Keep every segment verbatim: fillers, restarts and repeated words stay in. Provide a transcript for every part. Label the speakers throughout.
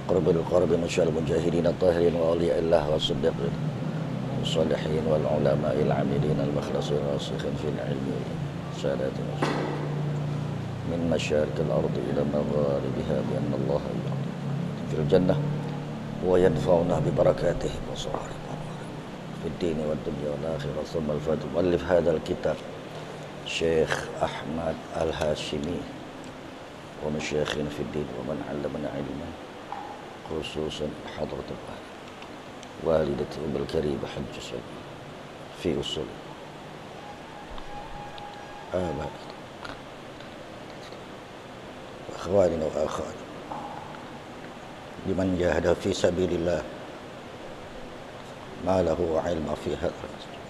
Speaker 1: قرب القرب من شر المجاهدين الطاهرين وأولياء الله والصديقين والصالحين والعلماء العاملين المخلصين الراسخين في العلم سادات من مشارق الأرض إلى مغاربها بأن الله في الجنة وينفعنا ببركاته وصالح في الدين والدنيا والآخرة. ثم الفاتح مؤلف هذا الكتاب شيخ أحمد الهاشمي ومشايخنا في الدين ومن علمنا علما، خصوصا حضرة والدتي أم الكريمة حج سلمى في أصول آباء وأخواننا وأخواتنا لمن جاهد في سبيل الله ما له علم في هذا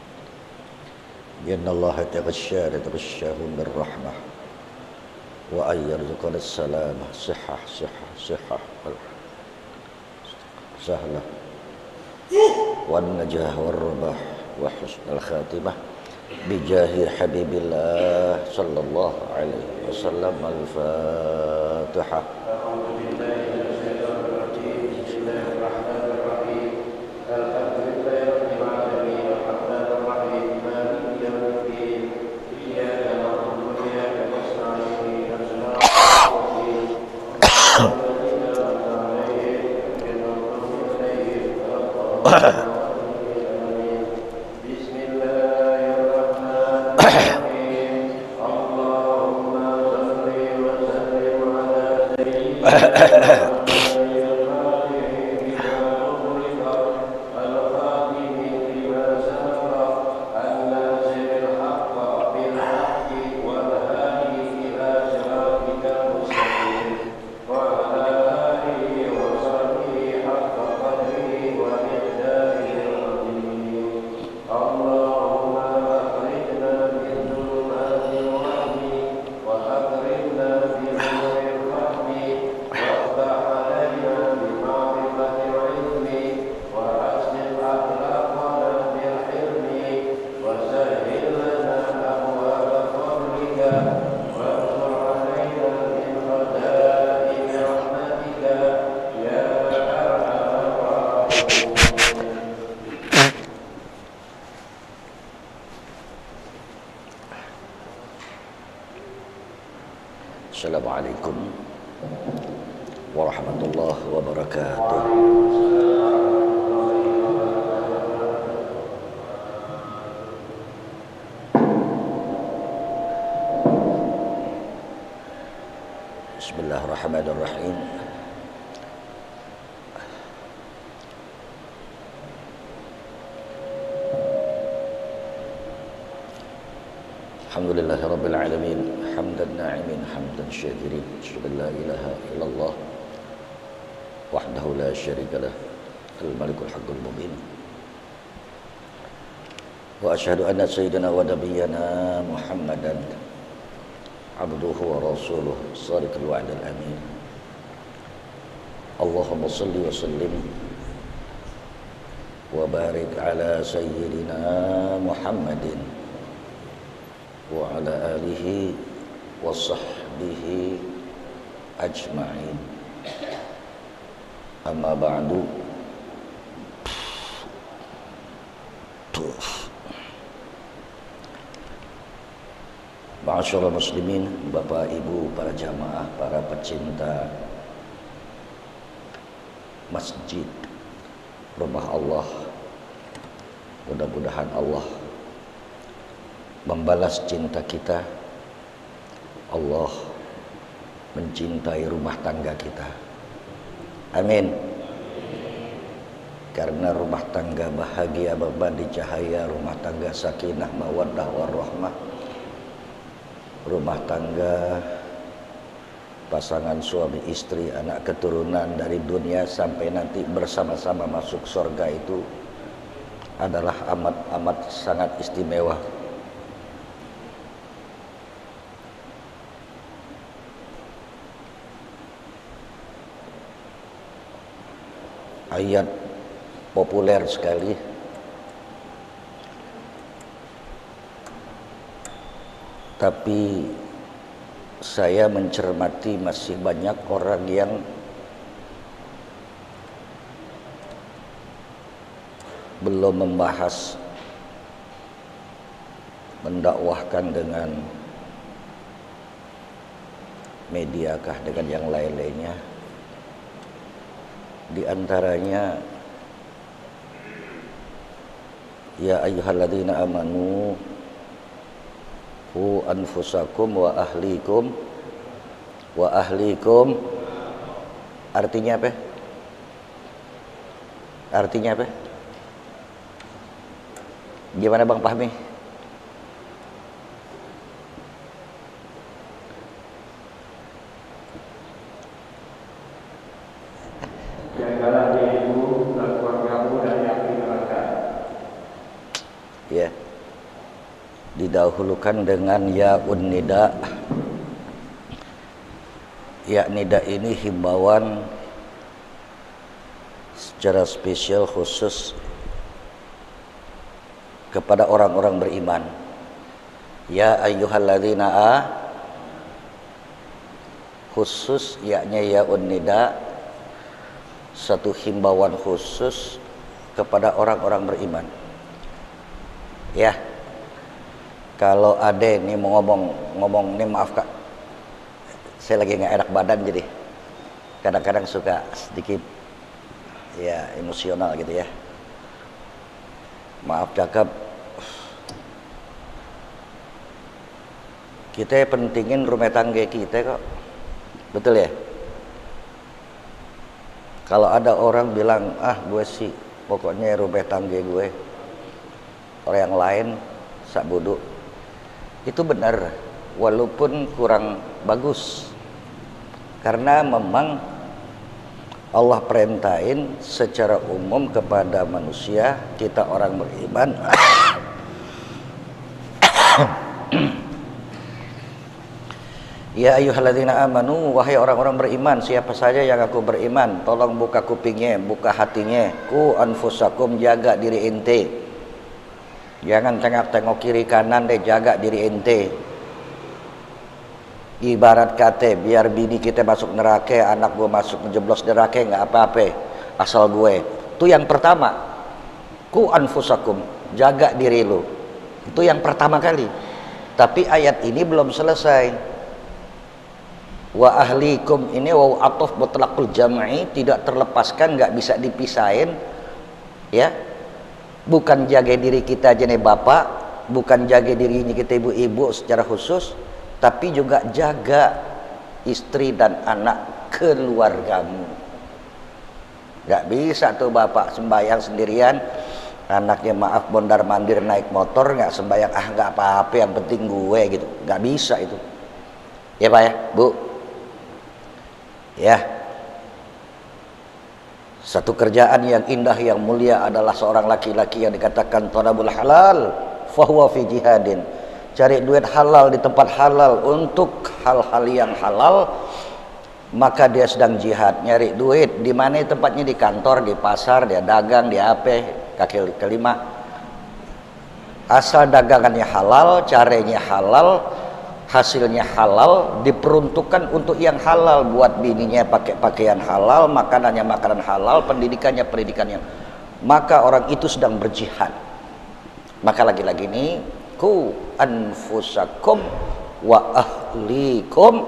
Speaker 1: بأن الله تغشى تغشاهم بالرحمة وأن يرزقنا السلامة صحة صحة صحة سهلة والنجاح والرباح وحسن الخاتمة بجاه حبيب الله صلى الله عليه وسلم. الفاتحة. Assalamualaikum warahmatullahi wabarakatuh. Bismillahirrahmanirrahim. Alhamdulillahi rabbil alamin, hamdan na'imin, hamdan syakirin, asyhadu an la ilaha illallah wahdahu la syarika lah, al-malikul haqqul mubin, wa asyhadu anna sayyidina wa nabiyyana Muhammadan abduhu wa rasuluh sadiqul wa'dil amin. Allahumma salli wa sallim wa barik ala sayyidina Muhammadin wa ala alihi wa sahbihi ajma'in. Amma ba'du. Ma'asyiral muslimin, Bapak Ibu, para jamaah, para pecinta masjid rumah Allah, mudah-mudahan Allah membalas cinta kita. Allah mencintai rumah tangga kita. Amin. Karena rumah tangga bahagia berbandi cahaya, rumah tangga sakinah mawaddah warahmah, rumah tangga pasangan suami istri, anak keturunan dari dunia sampai nanti bersama-sama masuk surga itu adalah amat-amat sangat istimewa. Ayat populer sekali, tapi saya mencermati masih banyak orang yang belum membahas mendakwahkan dengan mediakah dengan yang lain-lainnya. Di antaranya ya ayyuhalladzina amanu qu anfusakum wa ahlikum wa ahlikum artinya apa? Artinya apa? Gimana Bang Fahmi?
Speaker 2: Jagalah dirimu dan keluargamu dari api neraka.
Speaker 1: Ya. Didahulukan dengan ya'un nida. Ya nida ini himbauan secara spesial khusus kepada orang-orang beriman. Ya ayyuhalladzina a khusus yaknya ya'un nida, satu himbauan khusus kepada orang-orang beriman. Ya, kalau ade nih mau ngomong ngomong nih, maaf kak, saya lagi nggak enak badan jadi kadang-kadang suka sedikit ya emosional gitu ya. Maaf cakap. Kita pentingin rumah tangga kita kok, betul ya? Kalau ada orang bilang, ah gue sih pokoknya rumah tangga gue orang yang lain sak bodoh, itu benar walaupun kurang bagus, karena memang Allah perintahin secara umum kepada manusia, kita orang beriman ya ayyuhalladzina amanu, wahai orang-orang beriman, siapa saja yang aku beriman, tolong buka kupingnya, buka hatinya. Ku anfusakum, jaga diri ente, jangan tengok-tengok kiri kanan deh, jaga diri ente. Ibarat kata biar bini kita masuk neraka, anak gue masuk menjeblos neraka, nggak apa-apa asal gue. Itu yang pertama. Ku anfusakum, jaga diri lu, itu yang pertama kali. Tapi ayat ini belum selesai. Wa ahlikum ini waw atuf mutlaqul jam'i, tidak terlepaskan, nggak bisa dipisahin ya. Bukan jaga diri kita aja nih bapak, bukan jaga dirinya kita ibu-ibu secara khusus, tapi juga jaga istri dan anak keluargamu. Nggak bisa tuh bapak sembahyang sendirian, anaknya maaf bondar mandir naik motor, nggak sembahyang, ah nggak apa-apa yang penting gue gitu. Nggak bisa itu ya pak ya bu ya. Satu kerjaan yang indah yang mulia adalah seorang laki-laki yang dikatakan talabul halal fahuwa fi jihadin, cari duit halal di tempat halal untuk hal-hal yang halal, maka dia sedang jihad. Nyari duit di mana? Tempatnya di kantor, di pasar, dia dagang, di apa, kaki kelima. Asal dagangannya halal, caranya halal, hasilnya halal, diperuntukkan untuk yang halal, buat bininya pakai pakaian halal, makanannya makanan halal, pendidikannya pendidikan yang, maka orang itu sedang berjihad. Maka lagi-lagi ini ku anfusakum wa ahlikum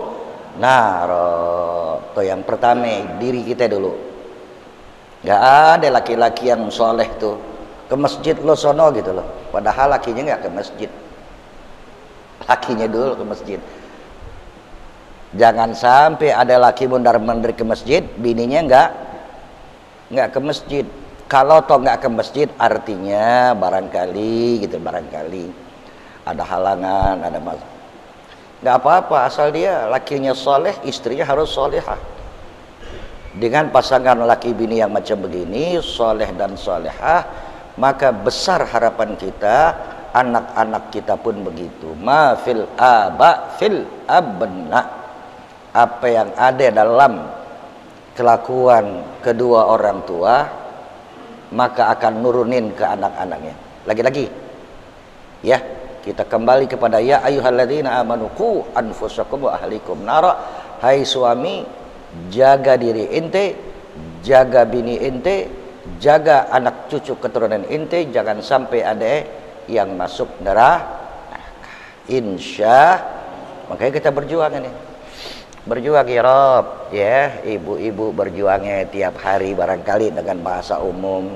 Speaker 1: naro. Tuh yang pertama diri kita dulu. Nggak ada laki-laki yang soleh tuh ke masjid lo sono gitu loh, padahal lakinya nggak ke masjid. Lakinya dulu ke masjid. Jangan sampai ada laki mondar-mandir ke masjid, bininya enggak enggak ke masjid. Kalau toh enggak ke masjid, artinya barangkali gitu, barangkali ada halangan, ada masalah. Enggak apa-apa, asal dia lakinya soleh, istrinya harus solehah. Dengan pasangan laki bini yang macam begini, soleh dan solehah, maka besar harapan kita, anak-anak kita pun begitu. Ma fil aba fil abna, apa yang ada dalam kelakuan kedua orang tua maka akan nurunin ke anak-anaknya. Lagi-lagi ya, kita kembali kepada ya ayyuhalladzina amanu qu anfusakum wa ahlikum nara. Hai suami, jaga diri ente, jaga bini ente, jaga anak cucu keturunan inti, jangan sampai ada yang masuk neraka. Insya, makanya kita berjuang ini, berjuang ya Rob, ya ibu-ibu berjuangnya tiap hari barangkali dengan bahasa umum,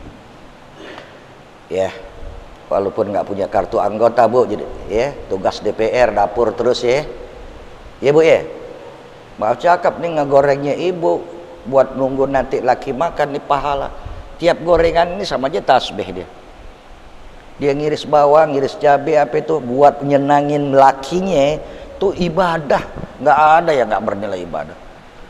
Speaker 1: ya walaupun nggak punya kartu anggota bu, jadi ya tugas D P R dapur terus ya, ya bu ya, maaf cakap nih ngegorengnya ibu, buat nunggu nanti laki makan nih pahala. Tiap gorengan ini sama aja tasbih dia. Dia ngiris bawang, ngiris cabai apa itu buat nyenangin lakinya, itu ibadah. Nggak ada yang nggak bernilai ibadah.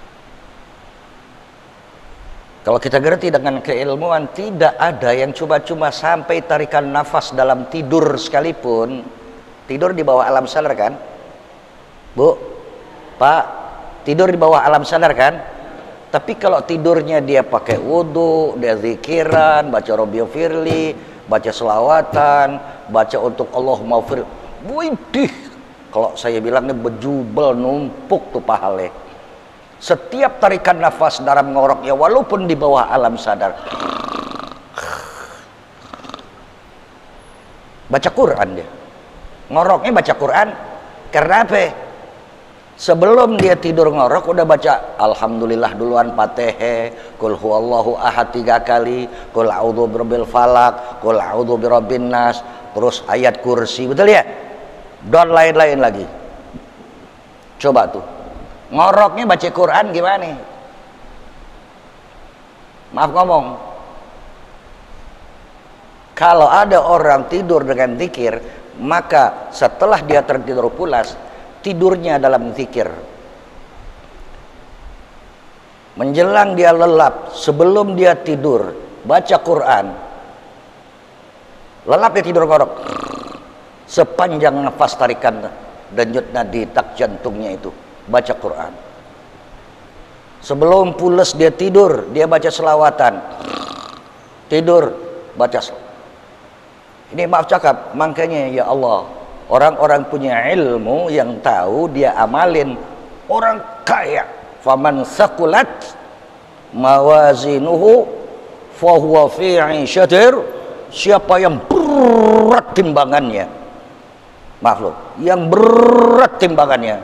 Speaker 1: Kalau kita ngerti dengan keilmuan, tidak ada yang cuma-cuma sampai tarikan nafas dalam tidur sekalipun. Tidur di bawah alam sadar kan? Bu, Pak, tidur di bawah alam sadar kan? Tapi kalau tidurnya dia pakai wudhu, dia zikiran, baca Robbi Firli, baca selawatan, baca untuk Allah maufir, widih, kalau saya bilangnya bejubel numpuk tuh pahala. Setiap tarikan nafas dalam ngoroknya walaupun di bawah alam sadar, baca Quran dia, ngoroknya baca Quran. Karena apa? Sebelum dia tidur ngorok udah baca Alhamdulillah duluan Fatihah, Qul huwallahu ahad tiga kali, Qul a'udzu birabbil falaq, Qul a'udzu birabbin nas, terus ayat kursi, betul ya? Dan lain-lain lagi. Coba tuh. Ngoroknya baca Quran gimana? Maaf ngomong. Kalau ada orang tidur dengan zikir, maka setelah dia tertidur pulas, tidurnya dalam zikir. Menjelang dia lelap, sebelum dia tidur baca Quran. Lelap dia tidur ngorok. Sepanjang nafas tarikan denyut nadi tak jantungnya itu baca Quran. Sebelum pulas dia tidur, dia baca selawatan. Tidur baca. Ini maaf cakap, makanya ya Allah, orang-orang punya ilmu yang tahu dia amalin. Orang kaya, faman saqulat mawazinuhu fahuwa fi 'ishatir, siapa yang berat timbangannya, maaf loh, yang berat timbangannya,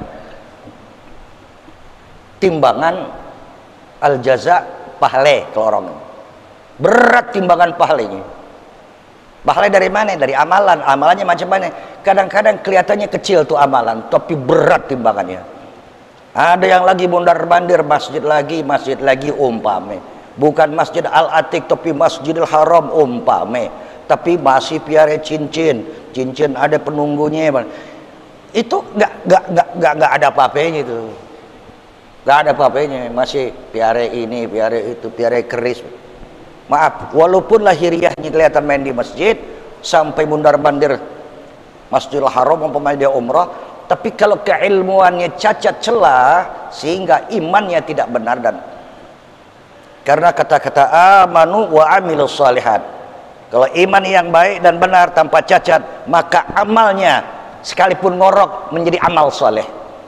Speaker 1: timbangan al jaza pahle, kalau orang berat timbangan pahlenya. Pahala dari mana? Dari amalan. Amalannya macam mana? Kadang-kadang kelihatannya kecil tuh amalan, tapi berat timbangannya. Ada yang lagi mondar-mandir masjid lagi, masjid lagi umpame. Bukan Masjid Al-Atiq, tapi Masjidil Haram umpame. Tapi masih piara cincin, cincin ada penunggunya. Itu nggak nggak nggak nggak nggak ada apa-apanya itu. Nggak ada apa-apanya. Masih piara ini, piara itu, piara keris. Maaf, walaupun lahiriahnya kelihatan main di masjid sampai mundar-mandir Masjidil Haram umpamanya dia umrah, tapi kalau keilmuannya cacat celah sehingga imannya tidak benar. Dan karena kata-kata amanu wa amilus shalihat, kalau iman yang baik dan benar tanpa cacat, maka amalnya sekalipun ngorok menjadi amal soleh.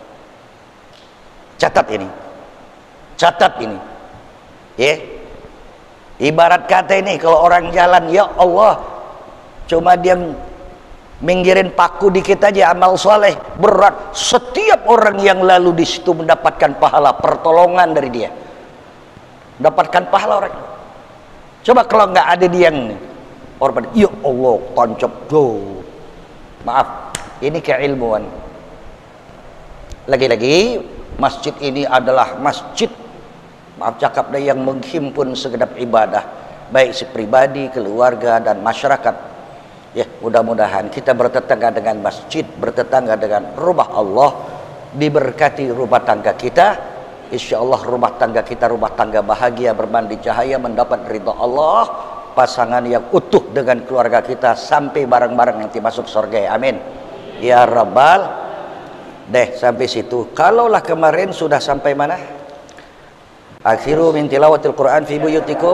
Speaker 1: Catat ini, catat ini, ya. Yeah. Ibarat kata ini, kalau orang jalan, ya Allah, cuma dia minggirin paku dikit aja, amal soleh berat. Setiap orang yang lalu di situ mendapatkan pahala pertolongan dari dia, mendapatkan pahala orang. Coba kalau nggak ada dia yang orang, ya Allah, tancap tuh. Maaf, ini keilmuan. Lagi-lagi masjid ini adalah masjid, maaf cakap dah, yang menghimpun segenap ibadah, baik si pribadi, keluarga dan masyarakat. Ya, mudah-mudahan kita bertetangga dengan masjid, bertetangga dengan rumah Allah, diberkati rumah tangga kita. Insya Allah rumah tangga kita rumah tangga bahagia, bermandi cahaya, mendapat ridha Allah, pasangan yang utuh dengan keluarga kita sampai bareng-bareng nanti masuk surga. Amin ya rabbal. Deh sampai situ. Kalaulah kemarin sudah sampai mana? Akhiru min tilawatil Quran fi buyutikum.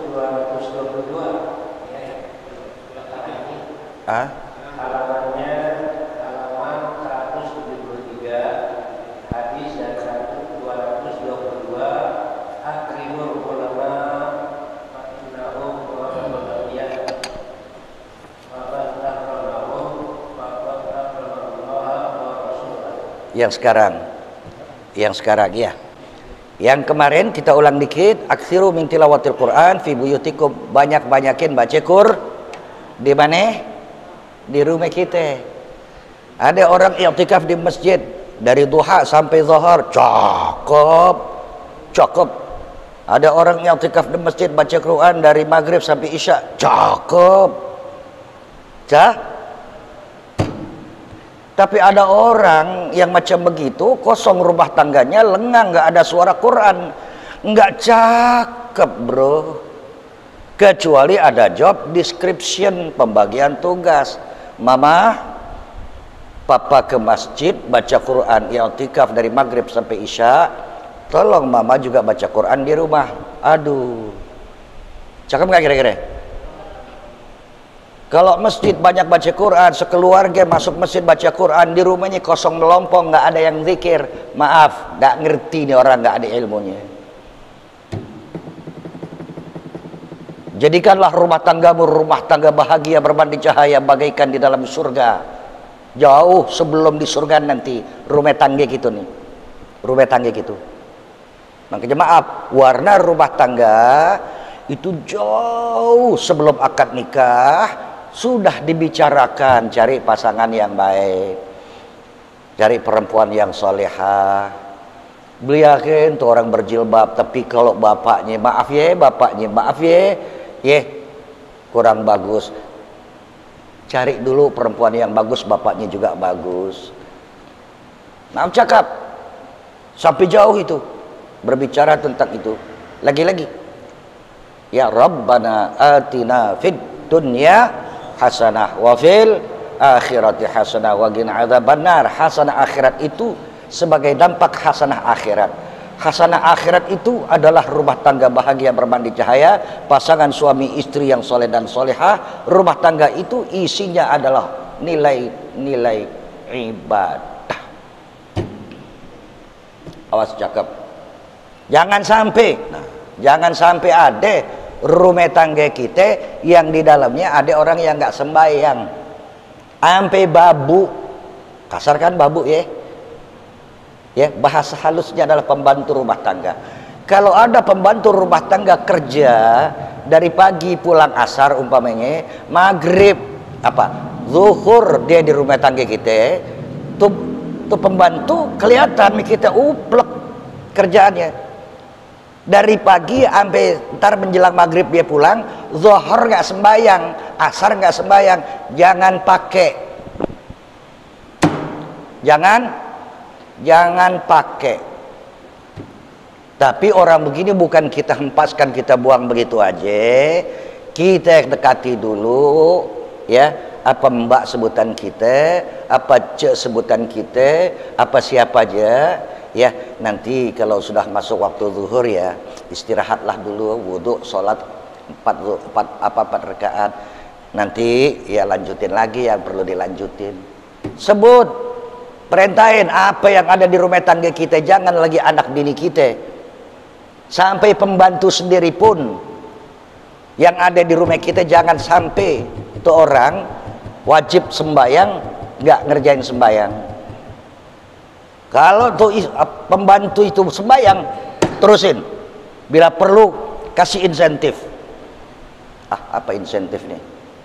Speaker 1: Ah?
Speaker 2: Halamannya halaman seratus tujuh puluh tiga, hadis dan dua ratus dua puluh dua. Akrimul ulama fa inna
Speaker 1: Yang sekarang. Yang sekarang ya. Yang kemarin kita ulang dikit, aksiru min tilawatil Quran fi buyutikum, banyak-banyakin baca Qur di mana? Di rumah kita. Ada orang i'tikaf di masjid dari duha sampai zuhur, cakep. Cakep. Ada orang i'tikaf di masjid baca Quran dari maghrib sampai isya, cakep. Cah? Tapi ada orang yang macam begitu, kosong rumah tangganya, lengang, nggak ada suara Quran, nggak cakep bro. Kecuali ada job description, pembagian tugas. Mama, papa ke masjid baca Quran, i'tikaf dari maghrib sampai isya. Tolong mama juga baca Quran di rumah. Aduh, cakep nggak kira-kira? Kalau masjid banyak baca Quran, sekeluarga masuk masjid baca Quran, di rumahnya kosong melompong, nggak ada yang zikir, maaf, nggak ngerti nih orang, nggak ada ilmunya. Jadikanlah rumah tanggamu rumah tangga bahagia bermandi cahaya bagaikan di dalam surga. Jauh sebelum di surga nanti rumah tangga gitu nih, rumah tangga gitu. Makanya maaf, warna rumah tangga itu jauh sebelum akad nikah sudah dibicarakan, cari pasangan yang baik, cari perempuan yang solehah. Beliakin tuh orang berjilbab, tapi kalau bapaknya maaf ya, bapaknya maaf ya, ya kurang bagus. Cari dulu perempuan yang bagus, bapaknya juga bagus. Maaf cakap, sampai jauh itu berbicara tentang itu. Lagi-lagi, ya Rabbana atina fid dunya hasanah wa fil akhirati hasanah wa qina adzabannar. Hasanah akhirat itu sebagai dampak hasanah akhirat. Hasanah akhirat itu adalah rumah tangga bahagia bermandi cahaya, pasangan suami istri yang soleh dan solehah. Rumah tangga itu isinya adalah nilai-nilai ibadah. Awas cakep. Jangan sampai, nah, jangan sampai ada rumah tangga kita yang di dalamnya ada orang yang nggak sembahyang, ampe babu, kasar kan babu ya, ya bahasa halusnya adalah pembantu rumah tangga. Kalau ada pembantu rumah tangga kerja dari pagi pulang asar umpamanya, maghrib apa zuhur dia di rumah tangga kita, tuh tuh pembantu kelihatan kita uplek kerjaannya. Dari pagi sampai ntar menjelang maghrib dia pulang, zuhur nggak sembayang, asar nggak sembayang. Jangan pakai, jangan, jangan pakai. Tapi orang begini bukan kita hempaskan, kita buang begitu aja. Kita dekati dulu, ya. Apa mbak sebutan kita, apa cek sebutan kita, apa siapa aja. Ya, nanti kalau sudah masuk waktu zuhur ya istirahatlah dulu, wudhu, sholat empat, empat apa empat rakaat. Nanti ya lanjutin lagi yang perlu dilanjutin. Sebut, perintahin apa yang ada di rumah tangga kita. Jangan lagi anak bini kita, sampai pembantu sendiri pun yang ada di rumah kita jangan sampai itu orang wajib sembahyang nggak ngerjain sembahyang. Kalau tuh pembantu itu sembahyang, terusin. Bila perlu kasih insentif. Ah, apa insentif nih?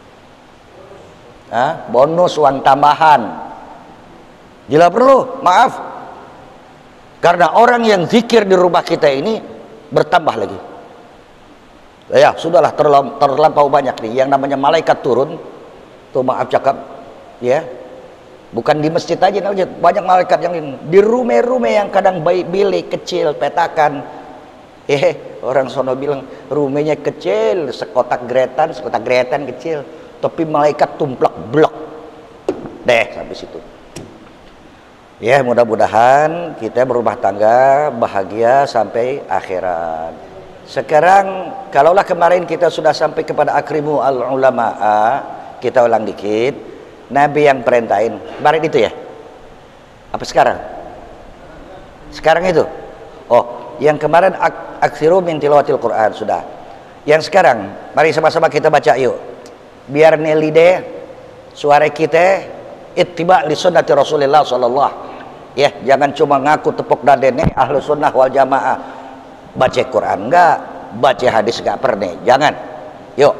Speaker 1: Ah, bonus uang tambahan. Bila perlu, maaf. Karena orang yang zikir di rumah kita ini bertambah lagi. Ya, sudahlah terlampau banyak nih. Yang namanya malaikat turun, tuh maaf cakap, ya. Bukan di masjid aja, banyak malaikat yang di rumah-rumah yang kadang baik bilik kecil, petakan. Eh, orang sono bilang rumahnya kecil, sekotak gretan, sekotak gretan kecil, tapi malaikat tumplak blok. Deh, sampai situ. Ya, mudah-mudahan kita berumah tangga bahagia sampai akhirat. Sekarang, kalaulah kemarin kita sudah sampai kepada akrimu al-ulama'a, kita ulang dikit. Nabi yang perintahin kemarin itu ya? Apa sekarang? Sekarang itu? Oh, yang kemarin ak aksiru min tilawatil Quran sudah. Yang sekarang, mari sama-sama kita baca yuk. Biar nelide suara kita ittiba li sunnati Rasulullah sallallahu Ya, jangan cuma ngaku tepuk dadene ahlu sunnah wal jamaah, baca Quran enggak, baca hadis enggak pernah, jangan. Yuk.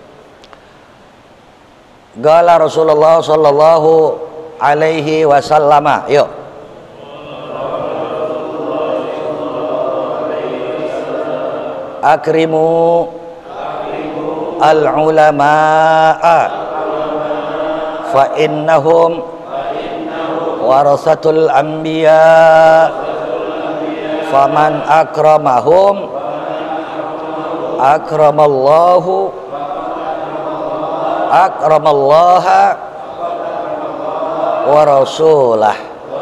Speaker 1: Gala Rasulullah sallallahu alaihi wasallam. Yuk. Akrimu al-ulama'a fa innahum warasatul anbiya faman akramahum akramallahu akramallaha wa rasulah.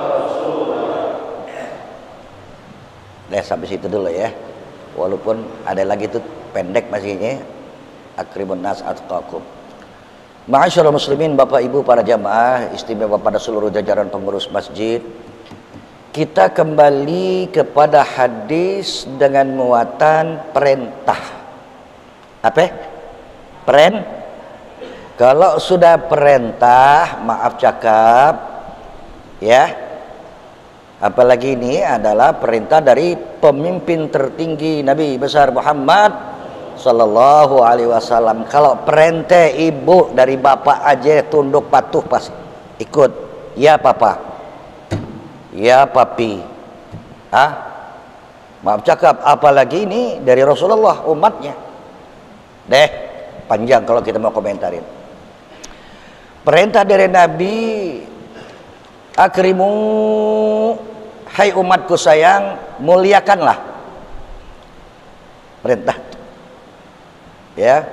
Speaker 1: Deh sampai situ dulu ya, walaupun ada lagi tuh pendek masihnya. Akrimun nas atqakum. Ma'asyiral muslimin, Bapak Ibu para jamaah istimewa pada seluruh jajaran pengurus masjid, kita kembali kepada hadis dengan muatan perintah. Apa? Peren? Kalau sudah perintah, maaf cakap, ya. Apalagi ini adalah perintah dari pemimpin tertinggi Nabi besar Muhammad sallallahu alaihi wasallam. Kalau perintah ibu dari bapak aja tunduk patuh pas ikut. Ya papa, ya papi. Ah, maaf cakap, apalagi ini dari Rasulullah umatnya. Deh, panjang kalau kita mau komentarin. Perintah dari Nabi, akrimu, hai umatku sayang, muliakanlah. Perintah. Ya,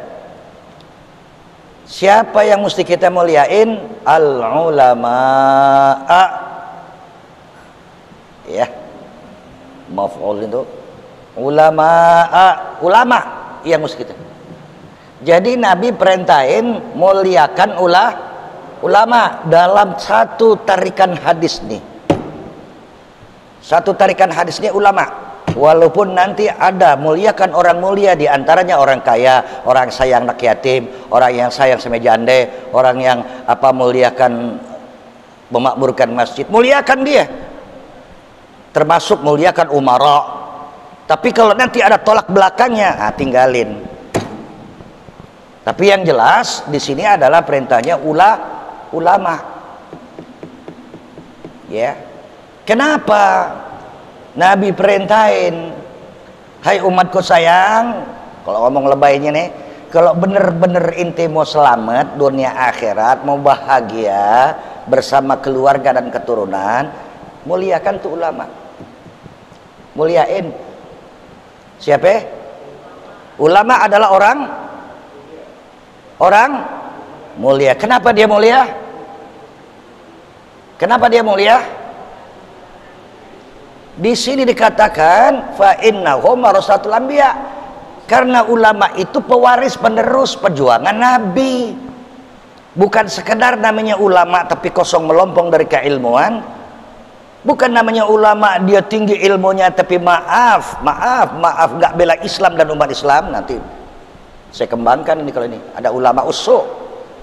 Speaker 1: siapa yang mesti kita muliain? Al ulama'a. Ya, maf'ul itu ulama'a, ulama yang mesti kita. Jadi Nabi perintahin muliakan ulah ulama dalam satu tarikan hadis nih. Satu tarikan hadis nih ulama. Walaupun nanti ada muliakan orang mulia, di antaranya orang kaya, orang sayang anak yatim, orang yang sayang sama jande, orang yang apa muliakan memakmurkan masjid, muliakan dia. Termasuk muliakan umara. Tapi kalau nanti ada tolak belakangnya, nah tinggalin. Tapi yang jelas di sini adalah perintahnya ula ulama. Ya. Kenapa Nabi perintahin, hai umatku sayang, kalau ngomong lebaynya nih, kalau bener-bener inti mau selamat dunia akhirat, mau bahagia bersama keluarga dan keturunan, muliakan tuh ulama. Muliain. Siapa? Ulama adalah orang orang mulia. Kenapa dia mulia? Kenapa dia mulia? Di sini dikatakan fa innahum warasatul anbiya, karena ulama itu pewaris penerus perjuangan Nabi. Bukan sekedar namanya ulama tapi kosong melompong dari keilmuan. Bukan namanya ulama dia tinggi ilmunya tapi maaf, maaf, maaf nggak bela Islam dan umat Islam. Nanti saya kembangkan ini kalau ini ada ulama usuk.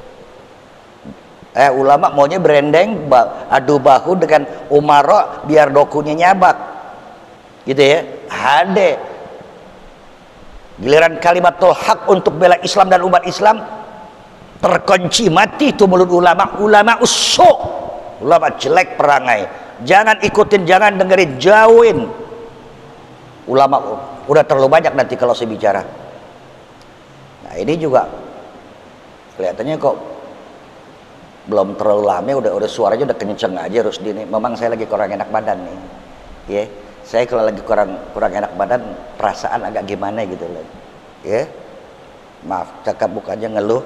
Speaker 1: Eh, ulama maunya berendeng, adu bahu dengan umara biar dokunya nyabak, gitu ya. Hade giliran kalimatul hak untuk bela Islam dan umat Islam terkunci mati itu mulut ulama. Ulama usuk, ulama jelek perangai. Jangan ikutin, jangan dengerin, jauhin. Ulama udah terlalu banyak nanti kalau saya bicara. Nah ini juga kelihatannya kok belum terlalu lama, udah udah suaranya udah kenceng aja Rusdi nih. Memang saya lagi kurang enak badan nih, ya. Yeah. Saya kalau lagi kurang kurang enak badan, perasaan agak gimana gitu loh, ya. Yeah. Maaf, cakap bukannya ngeluh.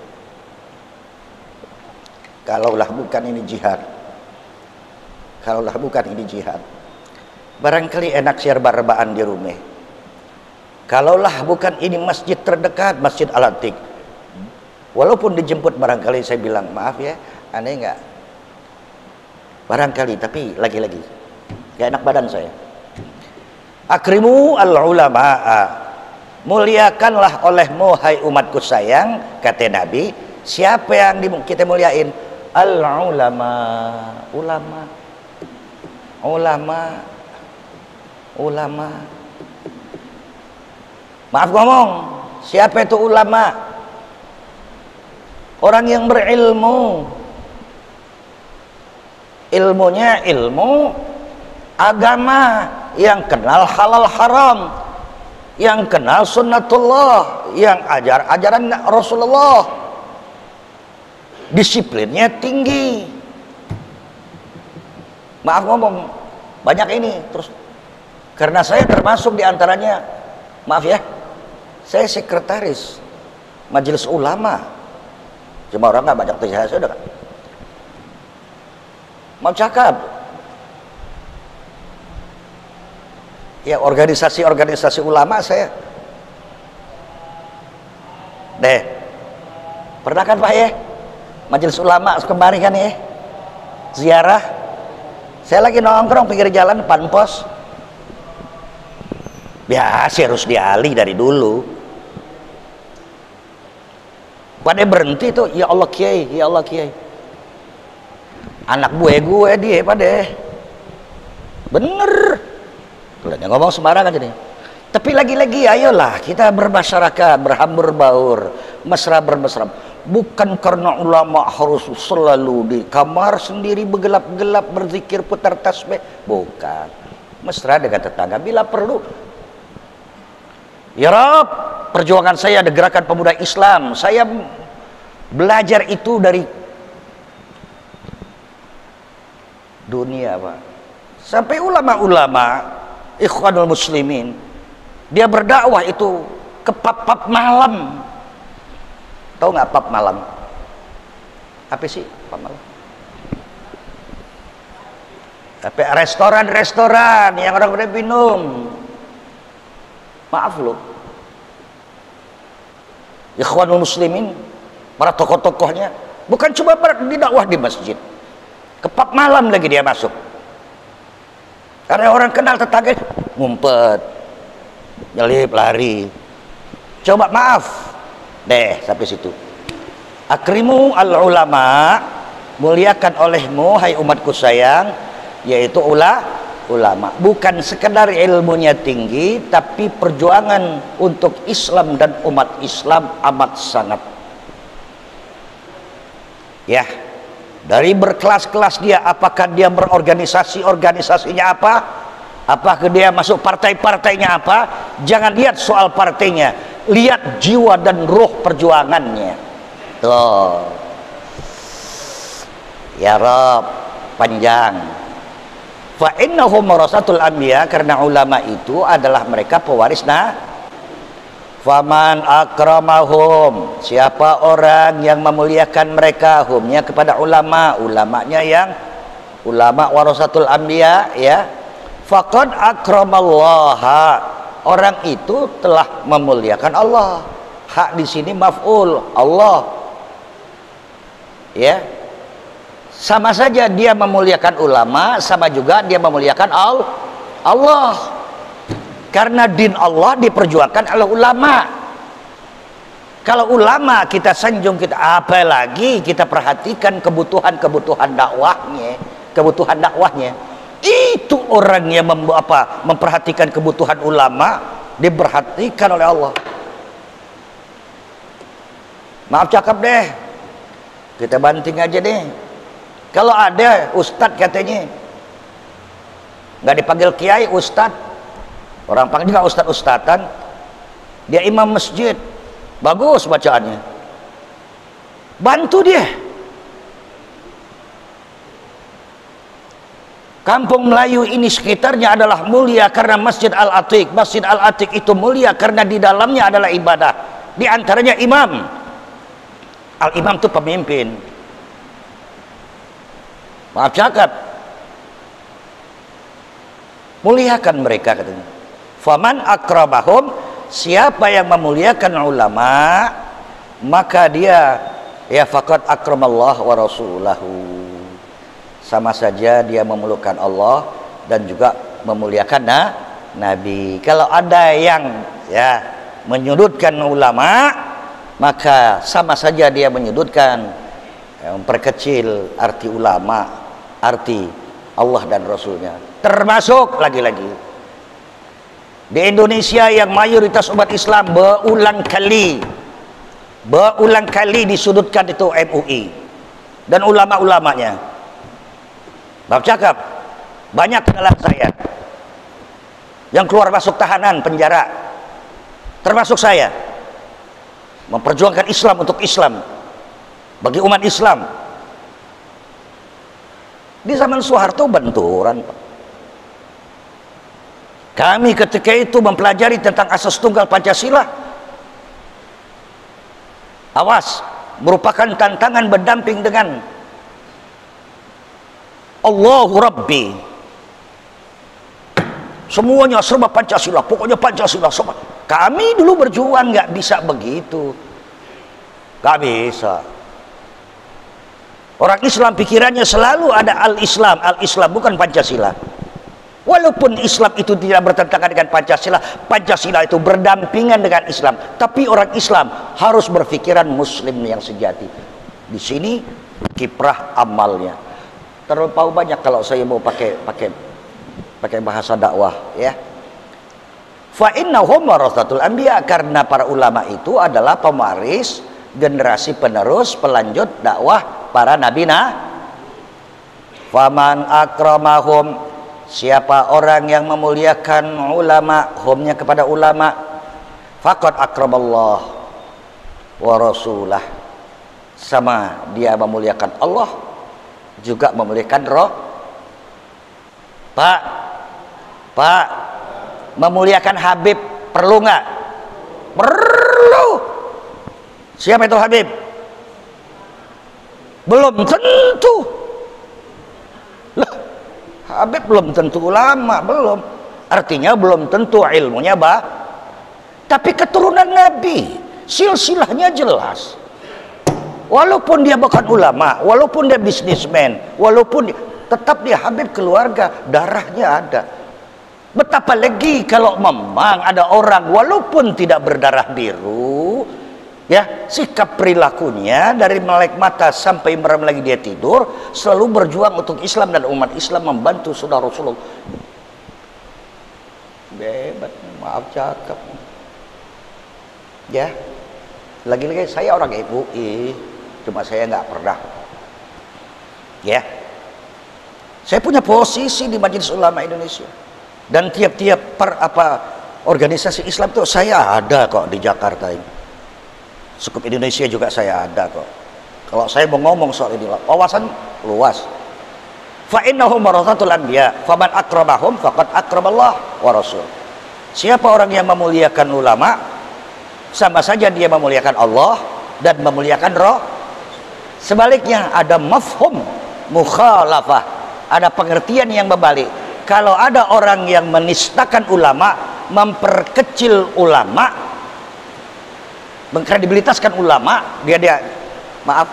Speaker 1: Kalaulah bukan ini jihad, kalaulah bukan ini jihad, barangkali enak siar rebaan di rumah. Kalaulah bukan ini masjid terdekat, Masjid Al-Atiq, walaupun dijemput barangkali saya bilang maaf ya, aneh nggak, barangkali, tapi lagi-lagi nggak enak badan saya. Akrimu al-ulama'a, muliakanlah olehmu hai umatku sayang, kata Nabi. Siapa yang kita muliain? Al-ulama, ulama. ulama, ulama. Maaf ngomong, siapa itu ulama? Orang yang berilmu, ilmunya ilmu agama, yang kenal halal haram, yang kenal sunnatullah, yang ajar ajaran Rasulullah, disiplinnya tinggi. Maaf ngomong, banyak ini terus. Karena saya termasuk diantaranya, maaf ya, saya sekretaris majelis ulama. Cuma orang nggak banyak tanya saya, udah kan? Mau cakap, ya organisasi-organisasi ulama saya. Deh, pernah kan Pak ya, majelis ulama kemarin kan ya, ziarah. Saya lagi nongkrong pinggir jalan depan pos. Biasa harus diali dari dulu. Pada berhenti tuh, ya Allah kiai, ya Allah kiai. Anak gue gue dia pada bener. Kalian ngomong sembarangan jadi. Tapi lagi-lagi ayolah kita bermasyarakat, berhambur baur, mesra bermesra. Bukan karena ulama harus selalu di kamar sendiri bergelap-gelap berzikir putar tasbih, bukan. Mesra dengan tetangga bila perlu. Ya Rob, perjuangan saya ada gerakan pemuda Islam. Saya belajar itu dari dunia, Pak. Sampai ulama-ulama Ikhwanul Muslimin, dia berdakwah itu ke pub-pub malam. Tahu nggak pub malam? Apa sih pub malam? Tapi restoran-restoran yang orang udah minum. Maaf loh, Ikhwanul Muslimin, para tokoh-tokohnya bukan cuma berdakwah di masjid, ke pub malam lagi dia masuk. Karena orang kenal tetangga, ngumpet, nyelip, lari. Coba maaf deh sampai situ. Akrimu al ulama, muliakan olehmu hai umatku sayang, yaitu ula ulama. Bukan sekedar ilmunya tinggi, tapi perjuangan untuk Islam dan umat Islam amat sangat. Ya, dari berkelas-kelas dia, apakah dia berorganisasi, organisasinya apa, apakah dia masuk partai-partainya apa, jangan lihat soal partainya, lihat jiwa dan roh perjuangannya. Tuh, ya Rob, panjang. Fa innahum warasatul anbiya, karena ulama itu adalah mereka pewaris nah. Faman akramahum, siapa orang yang memuliakan mereka, humnya kepada ulama, ulamanya yang ulama warasatul anbiya ya. Faqad akramallaha, orang itu telah memuliakan Allah. Hak di sini maf'ul Allah. Ya. Sama saja dia memuliakan ulama, sama juga dia memuliakan Allah. Karena din Allah diperjuangkan oleh ulama. Kalau ulama kita sanjung, kita apa lagi kita perhatikan kebutuhan-kebutuhan dakwahnya, kebutuhan dakwahnya. Itu orang yang mem, apa, memperhatikan kebutuhan ulama, diperhatikan oleh Allah. Maaf cakap deh, kita banting aja deh. Kalau ada ustadz katanya nggak dipanggil kiai, ustadz, orang panggil juga ustadz-ustadzan, dia imam masjid, bagus bacaannya, bantu dia. Kampung Melayu ini sekitarnya adalah mulia karena Masjid Al-Atiq. Masjid Al-Atiq itu mulia karena di dalamnya adalah ibadah, di antaranya imam. Al-imam itu pemimpin. Maaf cakap, muliakan mereka katanya. Faman akramahum, siapa yang memuliakan ulama, maka dia ya faqad akramallah wa rasulahu, sama saja dia memuliakan Allah dan juga memuliakan nah, Nabi. Kalau ada yang ya menyudutkan ulama, maka sama saja dia menyudutkan, ya, memperkecil arti ulama, arti Allah dan Rasulnya. Termasuk lagi-lagi di Indonesia yang mayoritas umat Islam berulang kali berulang kali disudutkan itu M U I dan ulama-ulamanya. Maaf cakap, banyak kenalan saya yang keluar masuk tahanan penjara, termasuk saya, memperjuangkan Islam untuk Islam, bagi umat Islam. Di zaman Soeharto benturan, Pak. Kami ketika itu mempelajari tentang asas tunggal Pancasila. Awas, merupakan tantangan berdamping dengan Allahu Rabbi. Semuanya serba Pancasila, pokoknya Pancasila semua. Kami dulu berjuang nggak bisa begitu, nggak bisa. Orang Islam pikirannya selalu ada al-Islam, al-Islam bukan Pancasila. Walaupun Islam itu tidak bertentangan dengan Pancasila, Pancasila itu berdampingan dengan Islam. Tapi orang Islam harus berpikiran Muslim yang sejati. Di sini kiprah amalnya. Terlalu banyak kalau saya mau pakai pakai pakai bahasa dakwah, ya. Fa innahum warasatul anbiya, karena para ulama itu adalah pewaris, generasi penerus, pelanjut dakwah para nabi. Nah, faman akramahum, siapa orang yang memuliakan ulama, humnya kepada ulama, faqad akramallah wa rasulah, sama dia memuliakan Allah juga memuliakan roh. Pak, Pak, memuliakan Habib perlu nggak? Perlu. Siapa itu Habib? Belum tentu. Lah, Habib belum tentu ulama, belum. Artinya belum tentu ilmunya, bah. Tapi keturunan Nabi, silsilahnya jelas. Walaupun dia bukan ulama, walaupun dia bisnismen, walaupun dia, tetap dia Habib keluarga, darahnya ada. Betapa lagi kalau memang ada orang walaupun tidak berdarah biru, ya, sikap perilakunya dari melek mata sampai merem lagi dia tidur selalu berjuang untuk Islam dan umat Islam, membantu saudara Rasulullah. Hebat, maaf cakap. Ya, lagi-lagi saya orang M U I, cuma saya nggak pernah. Ya, saya punya posisi di Majelis Ulama Indonesia dan tiap-tiap per apa organisasi Islam tuh saya ada kok di Jakarta ini. Sukup Indonesia juga saya ada kok. Kalau saya mau ngomong soal ini, wawasan luas. Fa innahum warasatul anbiya, faman akramahum faqad akramallah wa rasul. Siapa orang yang memuliakan ulama, sama saja dia memuliakan Allah dan memuliakan roh. Sebaliknya ada mafhum mukhalafah, ada pengertian yang berbalik. Kalau ada orang yang menistakan ulama, memperkecil ulama, mengkredibilitaskan ulama, dia dia maaf,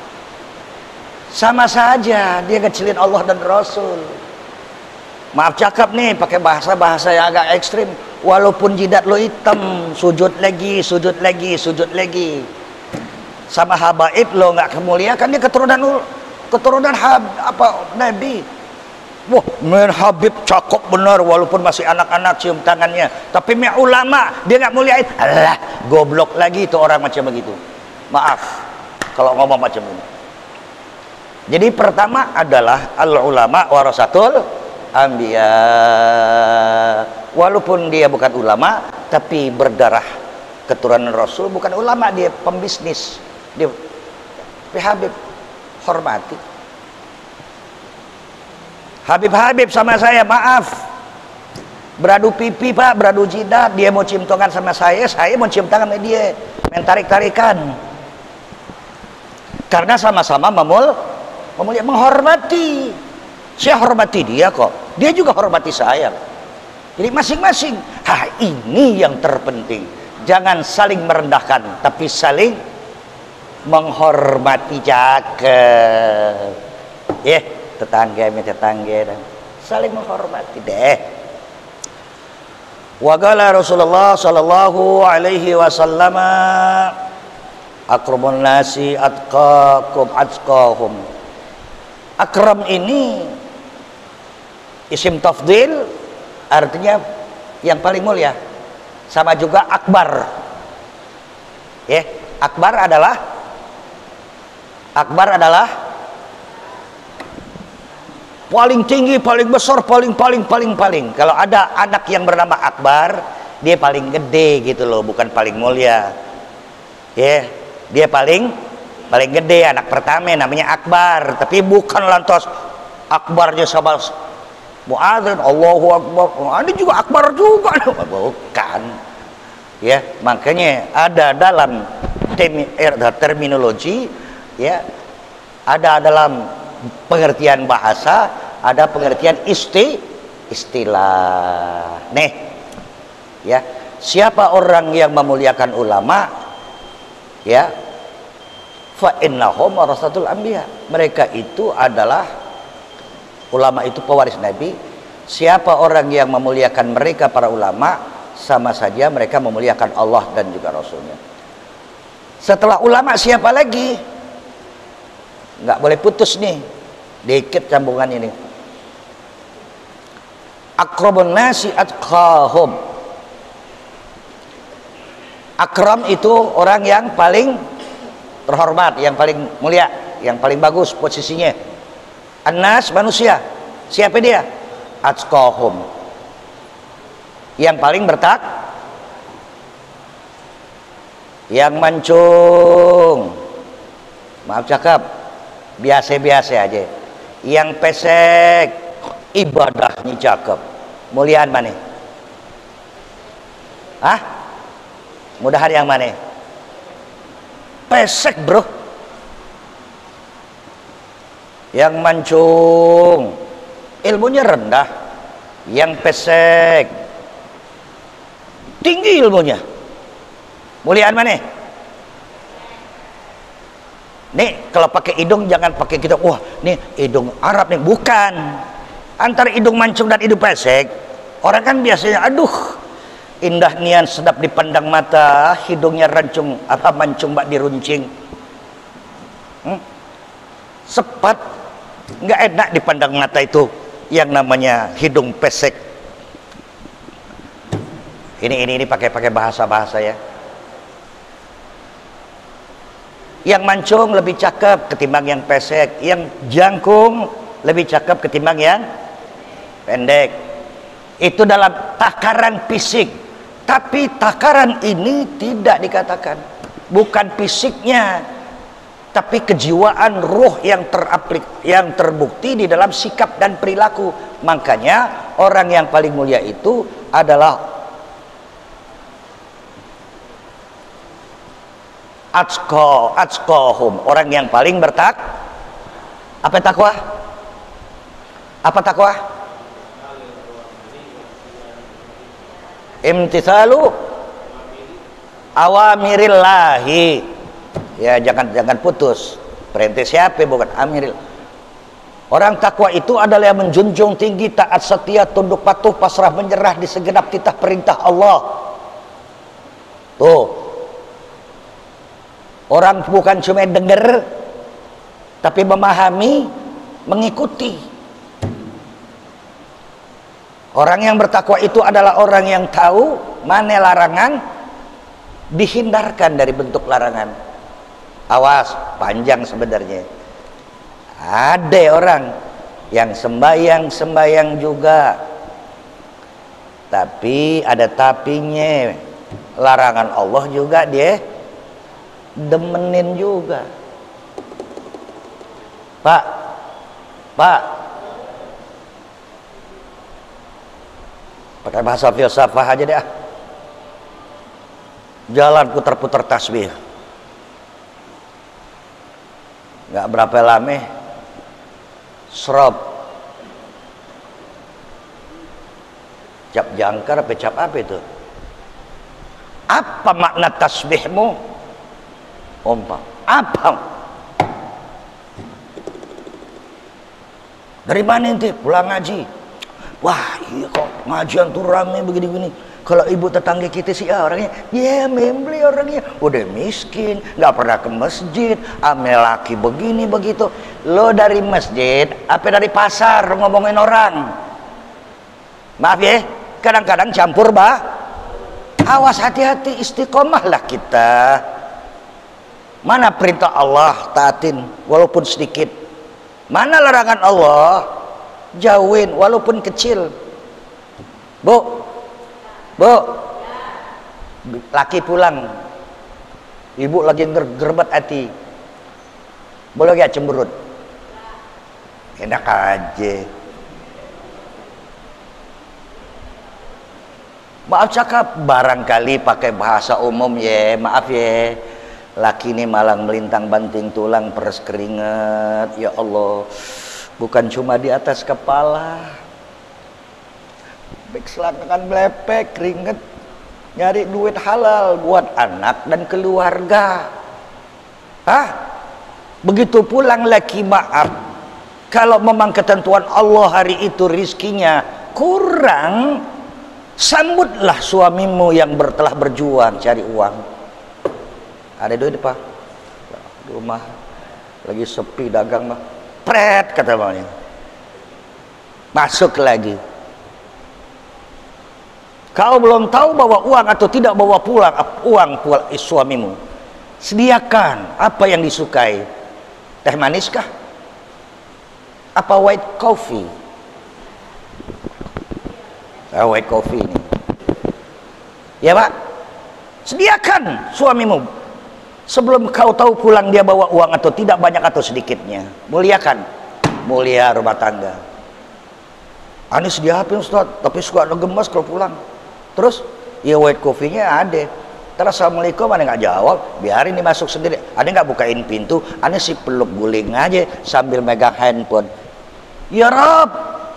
Speaker 1: sama saja dia kecilin Allah dan Rasul. Maaf cakap nih, pakai bahasa-bahasa yang agak ekstrim. Walaupun jidat lo hitam, sujud lagi, sujud lagi, sujud lagi. Sama habaib lo nggak kemuliakan, dia keturunan keturunan hab, apa Nabi. Wah, men Habib cakep benar walaupun masih anak-anak, cium tangannya. Tapi me ulama dia nggak muliain. Alah, goblok lagi itu orang macam begitu. Maaf kalau ngomong macam ini. Jadi pertama adalah al ulama warasatul anbiya. Walaupun dia bukan ulama tapi berdarah keturunan Rasul, bukan ulama, dia pembisnis. Dia tapi Habib hormati. Habib-habib sama saya, maaf, beradu pipi pak, beradu jidat, dia mau cium tangan sama saya, saya mau cium tangan sama dia, main tarik-tarikan, karena sama-sama memul, memulia, menghormati. Saya hormati dia kok, dia juga hormati saya. Jadi masing-masing. Hah, ini yang terpenting, jangan saling merendahkan tapi saling menghormati. Cakep, ya. Yeah. Tetangga minta tetangga dan saling menghormati deh. Wa qala Rasulullah sallallahu alaihi wasallam, akramun nasi atqakum atqahum. Akram ini Isim tafdil artinya yang paling mulia. Sama juga akbar. Ya, akbar adalah akbar adalah paling tinggi, paling besar, paling paling paling paling. Kalau ada anak yang bernama Akbar, dia paling gede gitu loh, bukan paling mulia. Ya, dia paling paling gede, anak pertama namanya Akbar, tapi bukan lantas akbarnya sama muadzin Allahu Akbar. Ada juga Akbar juga, bukan. Ya, makanya ada dalam terminologi, ya, ada dalam pengertian bahasa, ada pengertian isti istilah. Nih, ya, siapa orang yang memuliakan ulama, ya, fa innahum warasatul anbiya. Mereka itu adalah ulama, itu pewaris Nabi. Siapa orang yang memuliakan mereka para ulama, sama saja mereka memuliakan Allah dan juga Rasulnya. Setelah ulama siapa lagi? Nggak boleh putus nih, dikit sambungan ini. Akrabun nasi atqahum. Akram itu orang yang paling terhormat, yang paling mulia, yang paling bagus posisinya. An-nas manusia. Siapa dia? Atqahum. Yang paling bertak, yang mancung, maaf cakap, biasa-biasa aja. Yang pesek, ibadahnya cakep. Muliaan mana? Hah? Mudahan yang mana? Pesek bro. Yang mancung, ilmunya rendah. Yang pesek, tinggi ilmunya. Muliaan mana? Nih, kalau pakai hidung jangan pakai kita, wah, nih hidung Arab nih. Bukan. Antara hidung mancung dan hidung pesek, orang kan biasanya, aduh, indah nian, sedap dipandang mata, hidungnya rancung, apa mancung bak diruncing. Hmm? Sepat, nggak enak dipandang mata itu, yang namanya hidung pesek. Ini ini ini pakai pakai bahasa-bahasa ya. Yang mancung lebih cakep ketimbang yang pesek, yang jangkung lebih cakep ketimbang yang pendek. Itu dalam takaran fisik. Tapi takaran ini tidak dikatakan, bukan fisiknya, tapi kejiwaan ruh yang teraplik, yang terbukti di dalam sikap dan perilaku. Makanya orang yang paling mulia itu adalah atqa atqahum, orang yang paling bertak. Apa takwa? Apa takwa? Imtithalu awamirillahi. Ya, jangan jangan putus. Perintah siapa? Bukan amiril. Orang takwa itu adalah yang menjunjung tinggi taat setia, tunduk patuh, pasrah menyerah di segenap titah perintah Allah. Tuh. Orang bukan cuma dengar, tapi memahami, mengikuti. Orang yang bertakwa itu adalah orang yang tahu mana larangan, dihindarkan dari bentuk larangan. Awas, panjang sebenarnya. Ada orang yang sembayang-sembayang juga, tapi ada tapinya. Larangan Allah juga dia demenin juga. Pak, Pak, pakai bahasa filsafah aja deh. Jalan putar-putar tasbih, nggak berapa lama, serop, cap jangkar apa cap apa itu? Apa makna tasbihmu? Umpam, apa? Dari mana ente? Pulang ngaji. Wah, iya kok ngajian tuh rame begini-begini. Kalau ibu tetangga kita sih ah, orangnya, ya membeli orangnya, udah miskin, nggak pernah ke masjid, ame laki begini begitu. Lo dari masjid, apa dari pasar ngomongin orang? Maaf ya, kadang-kadang campur bah. Awas, hati-hati, istiqomahlah kita. Mana perintah Allah taatin walaupun sedikit, mana larangan Allah jauhin walaupun kecil. Bu, bu, laki pulang, ibu lagi gerbat hati, boleh gak cemberut? Enak aja. Maaf cakap, barangkali pakai bahasa umum ya, maaf ya. Laki ini malang melintang banting tulang peres keringat, ya Allah, bukan cuma di atas kepala, baik selangkangan melepek keringat, nyari duit halal buat anak dan keluarga. Hah? Begitu pulang laki, maaf, kalau memang ketentuan Allah hari itu rizkinya kurang, sambutlah suamimu yang ber, telah berjuang cari uang. Ada duit pak, rumah lagi sepi dagang mah, pret kata maunya, masuk lagi. Kau belum tahu bawa uang atau tidak bawa pulang uang pulang suamimu, sediakan apa yang disukai. Teh manis kah? Apa white coffee? Ah, white coffee ini. Ya pak, sediakan suamimu. Sebelum kau tahu pulang dia bawa uang atau tidak, banyak atau sedikitnya, muliakan, mulia rumah tangga. Ani sediakan Ustaz, tapi suka ada gemas kalau pulang. Terus, ya white coffee-nya ada. Terus assalamualaikum, Ani nggak jawab, biarin dia masuk sendiri. Ani nggak bukain pintu, Ani si peluk guling aja sambil megang handphone. Ya Rob,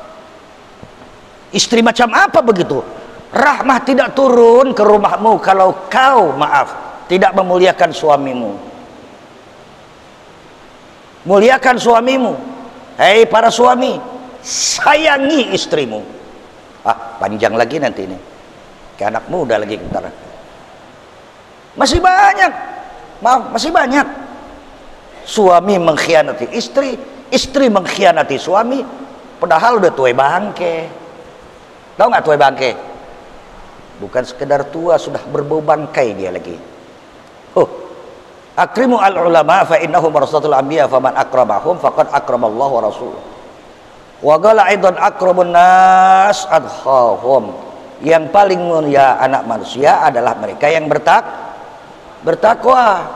Speaker 1: istri macam apa begitu? Rahmah tidak turun ke rumahmu kalau kau, maaf, tidak memuliakan suamimu. Muliakan suamimu. Hei para suami, sayangi istrimu. Ah, panjang lagi nanti ini, ke anak muda lagi bentar. Masih banyak, maaf, masih banyak suami mengkhianati istri, istri mengkhianati suami, padahal udah tua bangke. Tahu nggak tua bangke? Bukan sekedar tua, sudah berbau bangkai dia lagi. Oh, akrimu al ulama fa innahum warasatul anbiya faman akramahum faqad akramallahu wa rasuluh. Wa qala aidan akramun nas adkhahum. Yang paling mulia anak manusia adalah mereka yang bertak bertakwa.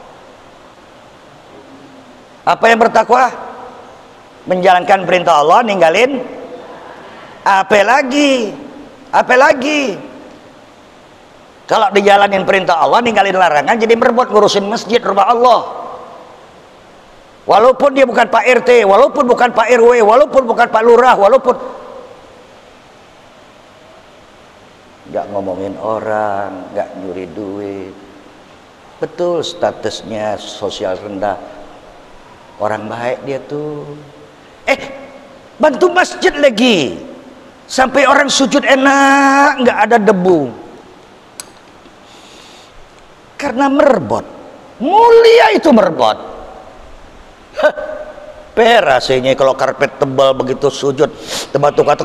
Speaker 1: Apa yang bertakwa? Menjalankan perintah Allah, ninggalin apa lagi? Apa lagi? Kalau dijalanin perintah Allah, ninggalin larangan, jadi merebut ngurusin masjid rumah Allah. Walaupun dia bukan Pak R T, walaupun bukan Pak R W, walaupun bukan Pak Lurah, walaupun nggak ngomongin orang, nggak nyuri duit. Betul statusnya sosial rendah, orang baik dia tuh. Eh, bantu masjid lagi, sampai orang sujud enak, nggak ada debu. Karena merebut, mulia itu merebut. Perasanya kalau karpet tebal begitu sujud, batuk-batuk,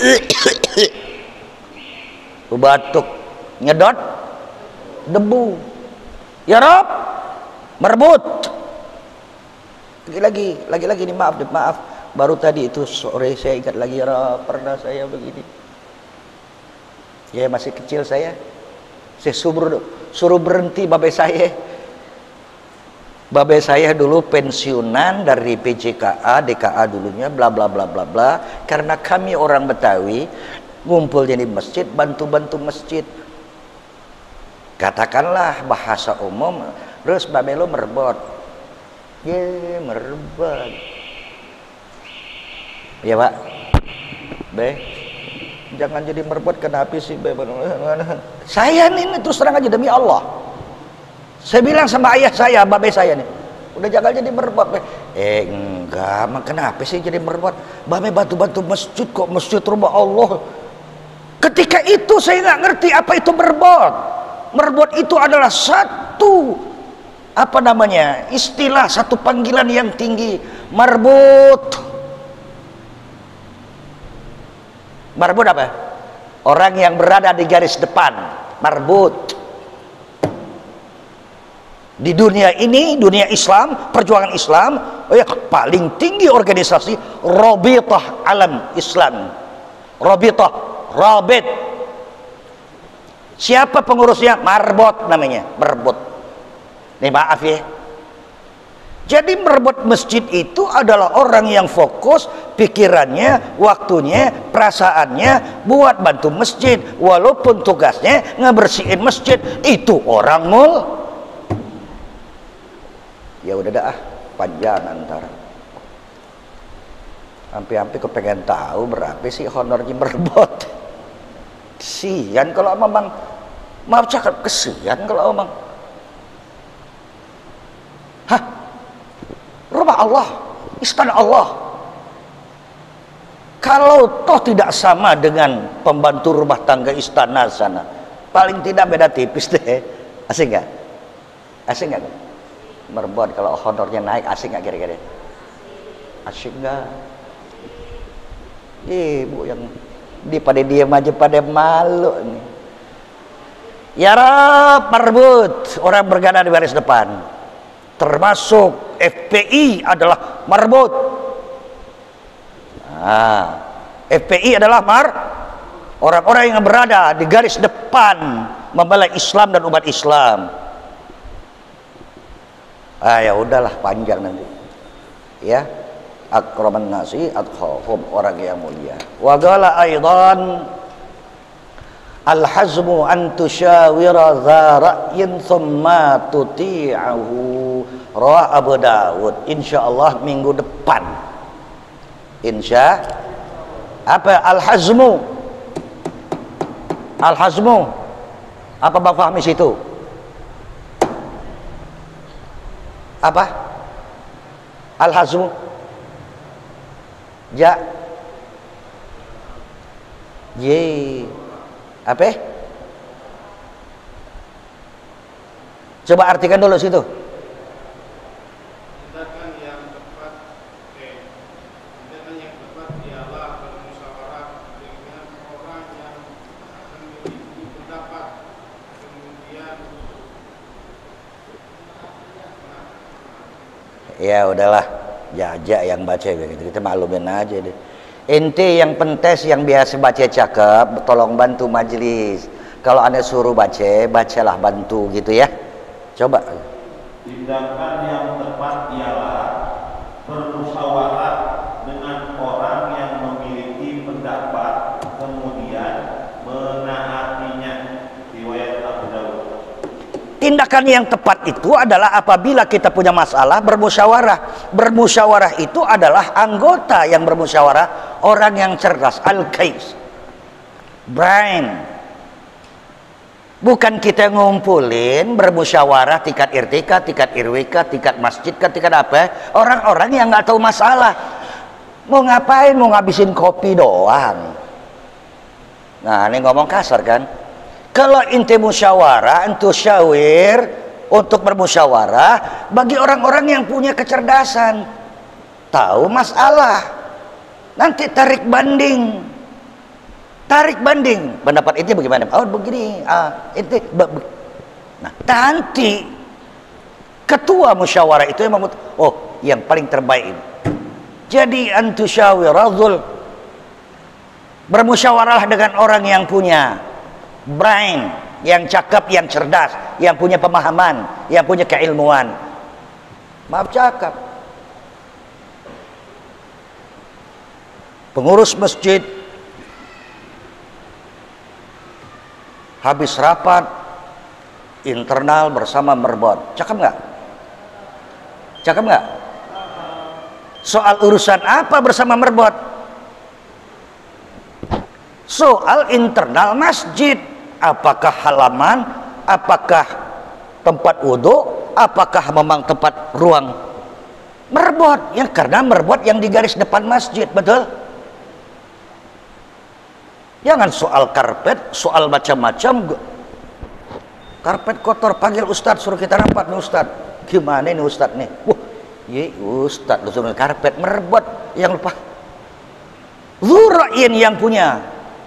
Speaker 1: batuk, nyedot, debu. Ya Rob, merebut. Lagi-lagi, lagi-lagi nih, maaf, maaf. Baru tadi itu sore saya ingat lagi, ya Rob, pernah saya begini. Ya masih kecil saya, saya suruh, suruh berhenti babe saya. Babe saya dulu pensiunan dari P J K A, D K A dulunya, bla bla bla bla bla. Karena kami orang Betawi ngumpul di masjid, bantu-bantu masjid. Katakanlah bahasa umum, terus babe lo merebut. Ye, merebut. Ya Pak, Be, jangan jadi merebut, kenapa sih Be? Saya nih terus terang aja demi Allah. Saya bilang sama ayah saya, babe saya nih, udah jangan jadi merebut. Eh enggak, mak kenapa sih jadi merebut? Babe bantu-bantu masjid kok, masjid rumah Allah. Ketika itu saya nggak ngerti apa itu merebut. Merebut itu adalah satu, apa namanya, istilah, satu panggilan yang tinggi. Merebut, Marbut apa? Orang yang berada di garis depan, marbut. Di dunia ini, dunia Islam, perjuangan Islam, oh ya, paling tinggi organisasi Rabithah Alam Islam. Rabithah, Rabit. Siapa pengurusnya? Marbot namanya, Marbot. Nih maaf ya. Jadi merebut masjid itu adalah orang yang fokus pikirannya, waktunya, perasaannya buat bantu masjid, walaupun tugasnya ngebersihin masjid. Itu orang mul. Ya udah dah, panjang antara. Sampai-sampai kepengen tahu berapa sih honornya merebut. Kesian kalau memang mau cakap, kesian kalau memang. Hah? Rumah Allah, istana Allah. Kalau toh tidak sama dengan pembantu rumah tangga istana sana, paling tidak beda tipis deh. Asing nggak? Asing nggak? Merbot kalau honornya naik, asing nggak kira-kira? Asing nggak? Ibu yang di pada diam aja pada malu nih. Ya Rab, merebut orang bergada di baris depan. Termasuk F P I adalah marbut. Nah, F P I adalah mar orang-orang yang berada di garis depan membela Islam dan umat Islam. Ah ya udahlah, panjang nanti. Ya, akraman nasi atqahum, orang yang mulia. Wa qala aidan al-hazmu an tusyawira dha ra'yin thumma tuti'ahu. Rawah Abu Dawud. Insyaallah minggu depan. Insya apa al-hazmu? Al-hazmu. Apa Bang Fahmi situ? Apa? Al-hazmu? Ja. Ye. Apa? Coba artikan dulu situ.
Speaker 2: Tindakan yang tepat, eh, tindakan yang tepat ialah bermusyawarah dengan orang yang memiliki pendapat, kemudian
Speaker 1: Ya udahlah, jajak yang baca begitu, kita maklumin aja deh. Ente yang pentes yang biasa baca cakep, tolong bantu majelis. Kalau anda suruh baca, bacalah bantu gitu ya. Coba.
Speaker 3: Tindakan yang tepat ialah bermusyawarah dengan orang yang memiliki pendapat, kemudian menaatinya. Riwayat Abu Dawud.
Speaker 1: Tindakan yang tepat itu adalah apabila kita punya masalah bermusyawarah. Bermusyawarah itu adalah anggota yang bermusyawarah, orang yang cerdas, al-kais, brain. Bukan kita ngumpulin bermusyawarah tingkat R T K, tingkat R W K, tingkat masjid, tingkat apa? Orang-orang yang nggak tahu masalah. Mau ngapain? Mau ngabisin kopi doang. Nah, ini ngomong kasar kan? Kalau inti musyawarah, intu syawir untuk bermusyawarah bagi orang-orang yang punya kecerdasan, tahu masalah, nanti tarik banding, tarik banding pendapat itu bagaimana? Oh begini, ah itu, nah nanti ketua musyawarah itu yang memut, oh yang paling terbaik ini. Jadi antu syawiradul, bermusyawarah dengan orang yang punya brain, yang cakap, yang cerdas, yang punya pemahaman, yang punya keilmuan. Maaf cakap. Pengurus masjid habis rapat internal bersama merbot. Cakap nggak? Cakap nggak? Soal urusan apa bersama merbot? Soal internal masjid. Apakah halaman, apakah tempat wudhu, apakah memang tempat ruang merbot? Ya karena merbot yang di garis depan masjid, betul? Jangan soal karpet, soal macam-macam. Karpet kotor, panggil ustadz, suruh kita rapat nih ustadz. Gimana nih ustadz nih? Wah, ye ustadz lu suruh karpet merbot yang lupa. Zurain yang punya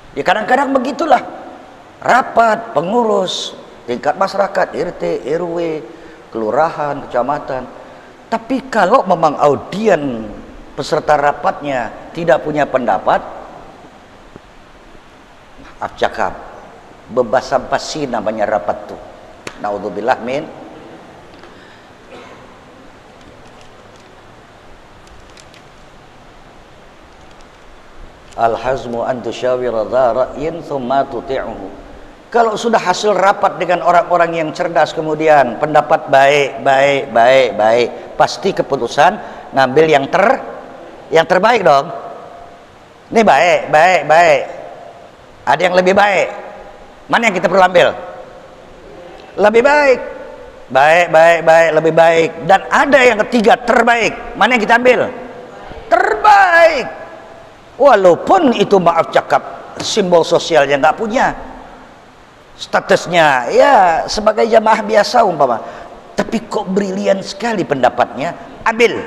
Speaker 1: Ya kadang-kadang begitulah rapat pengurus tingkat masyarakat, R T, R W, kelurahan, kecamatan. Tapi kalau memang audien peserta rapatnya tidak punya pendapat, maaf cakap, bebasa-basi namanya rapat tuh. Naudzubillah min. Al-hazmu an tusyawira dha ra'yin thumma tuti'uhu. Kalau sudah hasil rapat dengan orang-orang yang cerdas, kemudian pendapat baik, baik, baik, baik, pasti keputusan ngambil yang ter yang terbaik dong. Ini baik, baik, baik. Ada yang lebih baik. Mana yang kita perlu ambil? Lebih baik. Baik, baik, baik, lebih baik. Dan ada yang ketiga, terbaik. Mana yang kita ambil? Terbaik. Walaupun itu maaf cakap simbol sosialnya nggak punya, statusnya ya sebagai jamaah biasa umpama, tapi kok brilian sekali pendapatnya, ambil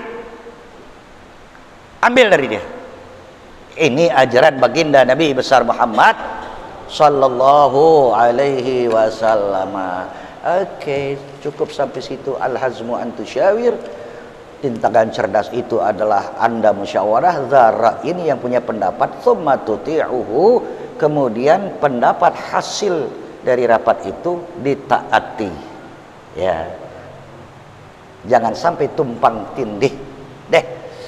Speaker 1: ambil dari dia. Ini ajaran baginda Nabi besar Muhammad sallallahu alaihi wasallam. Oke, cukup sampai situ. Al-hazmu an tusyawir. Tindakan cerdas itu adalah Anda musyawarah, zara ini yang punya pendapat, tsumma tuti'uhu, kemudian pendapat hasil dari rapat itu ditaati. Ya. Jangan sampai tumpang tindih. Deh.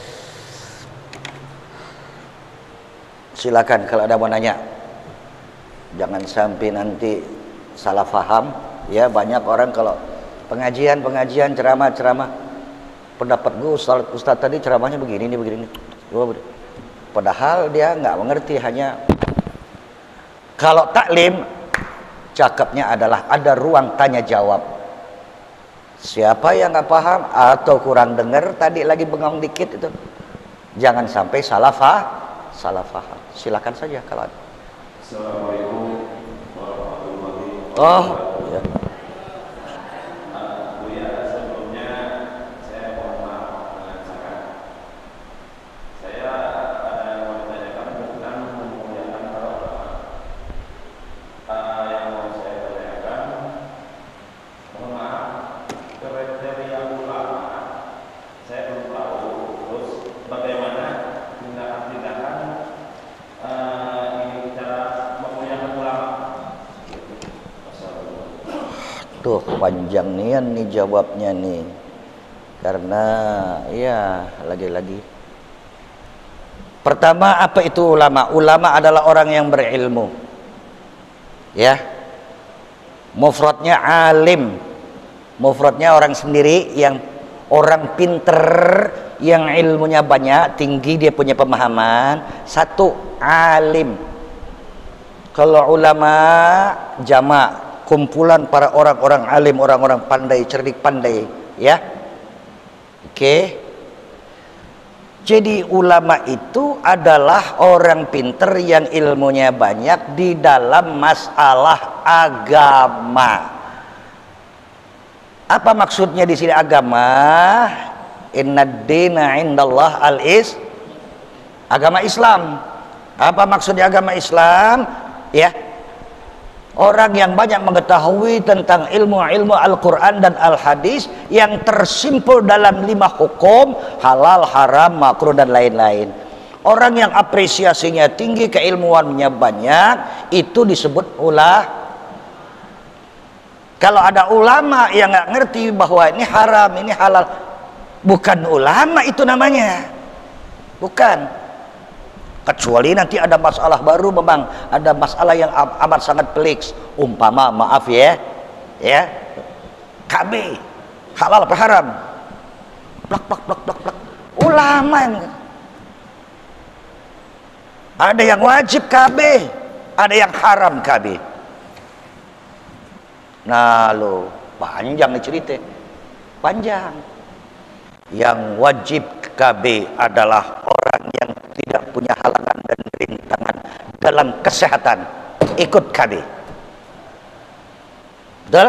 Speaker 1: Silakan kalau ada mau nanya. Jangan sampai nanti salah faham. Ya, banyak orang kalau pengajian-pengajian, ceramah-ceramah, pendapat gue Ustaz, Ustaz tadi ceramahnya begini nih begini, padahal dia nggak mengerti. Hanya kalau taklim cakapnya adalah ada ruang tanya jawab. Siapa yang nggak paham atau kurang dengar tadi lagi bengong dikit itu, jangan sampai salah faham, salah faham. Silakan saja kalau ada.
Speaker 3: Assalamualaikum warahmatullahi wabarakatuh.
Speaker 1: Oh ya. Tuh panjang nian nih jawabnya nih, karena ya lagi-lagi pertama, apa itu ulama? Ulama adalah orang yang berilmu, ya. Mufradnya alim, mufradnya orang sendiri yang orang pinter, yang ilmunya banyak, tinggi, dia punya pemahaman. Satu, alim. Kalau ulama jamak, kumpulan para orang-orang alim, orang-orang pandai, cerdik pandai, ya. Oke. Jadi ulama itu adalah orang pinter yang ilmunya banyak di dalam masalah agama. Apa maksudnya di sini agama? Innad dina indallah al-is, agama Islam. Apa maksudnya agama Islam? Ya, orang yang banyak mengetahui tentang ilmu-ilmu Al-Quran dan Al-Hadis yang tersimpul dalam lima hukum, halal, haram, makruh, dan lain-lain. Orang yang apresiasinya tinggi, keilmuannya banyak, itu disebut ulama. Kalau ada ulama yang nggak ngerti bahwa ini haram, ini halal, bukan ulama itu namanya. Bukan. Kecuali nanti ada masalah baru, memang ada masalah yang amat sangat pelik, umpama maaf ya ya K B halal apa haram, plak plak plak plak plak, ulama yang ada yang wajib K B, ada yang haram K B. Nah lo panjang nih cerita, panjang. Yang wajib K B adalah orang yang tidak punya halangan dan rintangan dalam kesehatan, ikut K B. Betul?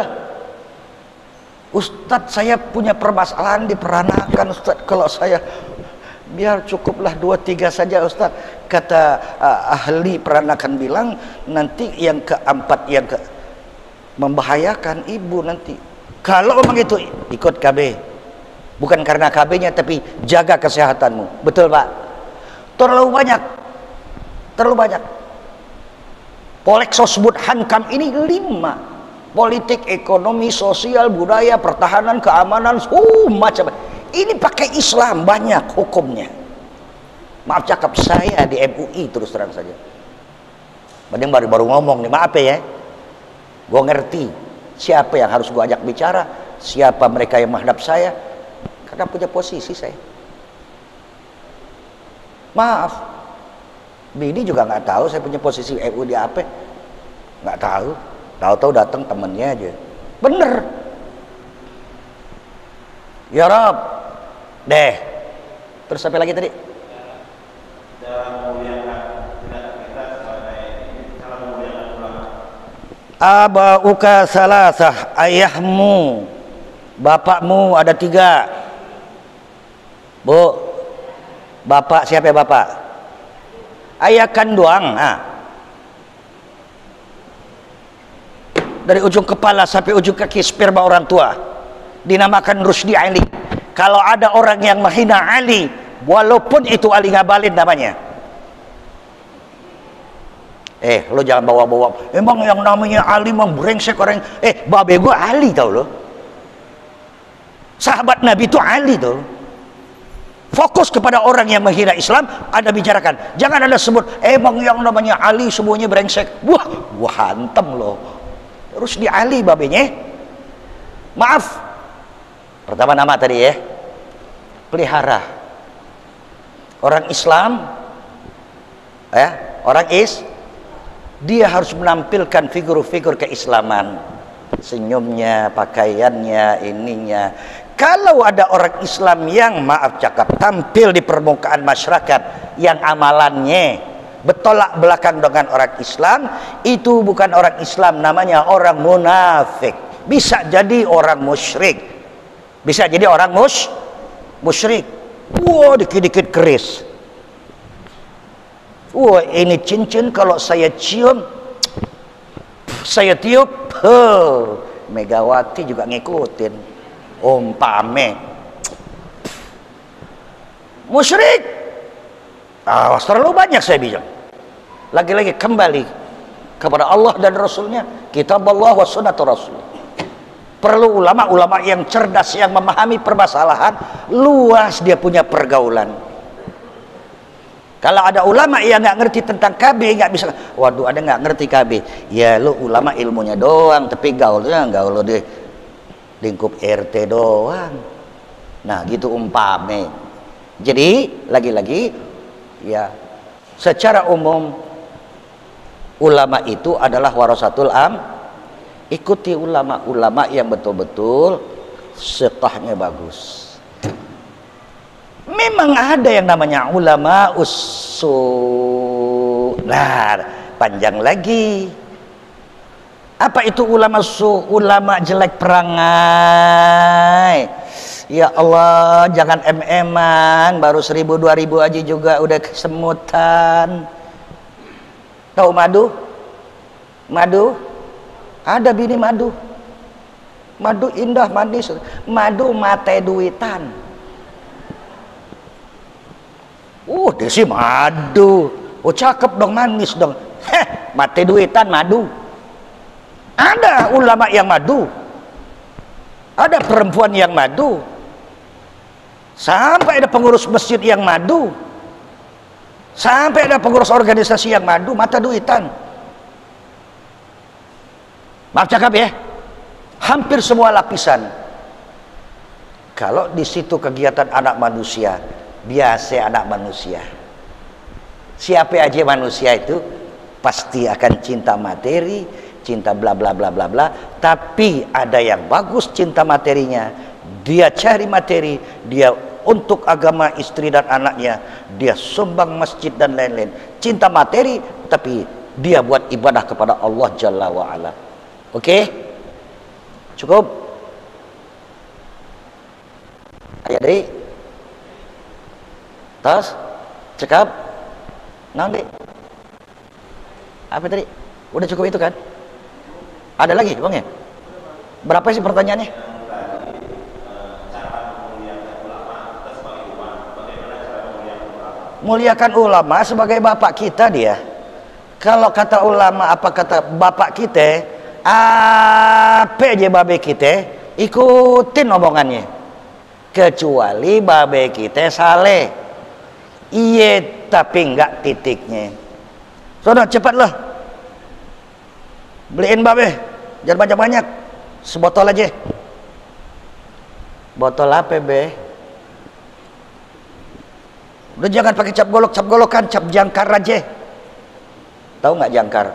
Speaker 1: Ustadz, saya punya permasalahan di peranakan Ustadz, kalau saya biar cukuplah dua tiga saja Ustaz. Kata uh, ahli peranakan bilang nanti yang keempat yang ke membahayakan ibu nanti. Kalau memang itu ikut K B, bukan karena K B-nya tapi jaga kesehatanmu. Betul Pak? Terlalu banyak, terlalu banyak. Poleksosbud Hankam ini lima: politik, ekonomi, sosial, budaya, pertahanan, keamanan, uh macam. Ini pakai Islam banyak hukumnya. Maaf cakap saya di M U I terus terang saja. Padahal baru baru ngomong nih, maaf ya. Gue ngerti siapa yang harus gue ajak bicara, siapa mereka yang menghadap saya, karena punya posisi saya. Maaf, Bini juga nggak tahu saya punya posisi M U di apa, nggak tahu. Tahu-tahu datang temennya aja. Bener. Ya Rob, deh. Terus sampai lagi tadi. Abauka salasah, ayahmu, bapakmu ada tiga. Bu, bapak siapa ya bapak? Ayah kandung. Nah. Dari ujung kepala sampai ujung kaki sperma orang tua dinamakan Rusdi Ali. Kalau ada orang yang menghina Ali, walaupun itu Ali Ngabalin namanya, eh lo jangan bawa-bawa emang yang namanya Ali membrengsek orang. Eh babe gue Ali tau lo, sahabat Nabi itu Ali tau. Fokus kepada orang yang menghina Islam, Anda bicarakan. Jangan Anda sebut emang yang namanya Ali semuanya brengsek. Wah, gua hantem loh. Terus di Ali babenya. Maaf, pertama nama tadi ya, pelihara orang Islam ya, orang is dia harus menampilkan figur-figur keislaman, senyumnya, pakaiannya, ininya. Kalau ada orang Islam yang maaf cakap tampil di permukaan masyarakat yang amalannya bertolak belakang dengan orang Islam, itu bukan orang Islam, namanya orang munafik. Bisa jadi orang musyrik, bisa jadi orang mus musyrik. Wah, dikit-dikit keris. Wah, ini cincin kalau saya cium, saya tiup, huh, Megawati juga ngikutin. Umpame musyrik. Ah, terlalu banyak saya bilang. Lagi-lagi kembali kepada Allah dan Rasulnya, kitab Allah wa sunnah Rasul. Perlu ulama-ulama yang cerdas, yang memahami permasalahan luas, dia punya pergaulan. Kalau ada ulama yang nggak ngerti tentang K B, nggak bisa, waduh ada nggak ngerti K B, ya lu ulama ilmunya doang tapi gaulnya gaul lo di lingkup R T doang. Nah gitu umpame. Jadi lagi-lagi ya, secara umum ulama itu adalah warasatul am. Ikuti ulama-ulama yang betul-betul sekahnya bagus. Memang ada yang namanya ulama usul. Nah, panjang lagi. Apa itu ulama su? Ulama jelek perangai. Ya Allah, jangan em-eman, baru seribu dua ribu aja juga udah kesemutan. Tahu madu? Madu? Ada bini madu. Madu indah, manis. Madu mate duitan. Uh, dia sih madu. Oh, cakep dong, manis dong. Heh, mate duitan madu. Ada ulama yang madu, ada perempuan yang madu, sampai ada pengurus masjid yang madu, sampai ada pengurus organisasi yang madu, mata duitan. Maaf cakap ya, hampir semua lapisan. Kalau di situ kegiatan anak manusia, biasa anak manusia. Siapa aja manusia itu pasti akan cinta materi, cinta bla bla bla bla bla. Tapi ada yang bagus cinta materinya, dia cari materi, dia untuk agama istri dan anaknya, dia sumbang masjid dan lain-lain. Cinta materi tapi dia buat ibadah kepada Allah Jalla wa Ala. Oke, cukup. Ayat dari tos cekap naon deh apa tadi udah cukup itu kan ada lagi bang ya berapa sih pertanyaannya muliakan ulama sebagai bapak kita dia kalau kata ulama apa kata bapak kita apa aja babe kita ikutin omongannya kecuali babe kita saleh iya tapi enggak titiknya sono cepatlah beliin babe jangan banyak-banyak sebotol aja botol apa be udah jangan pakai cap golok cap golokan cap jangkar aja tahu nggak jangkar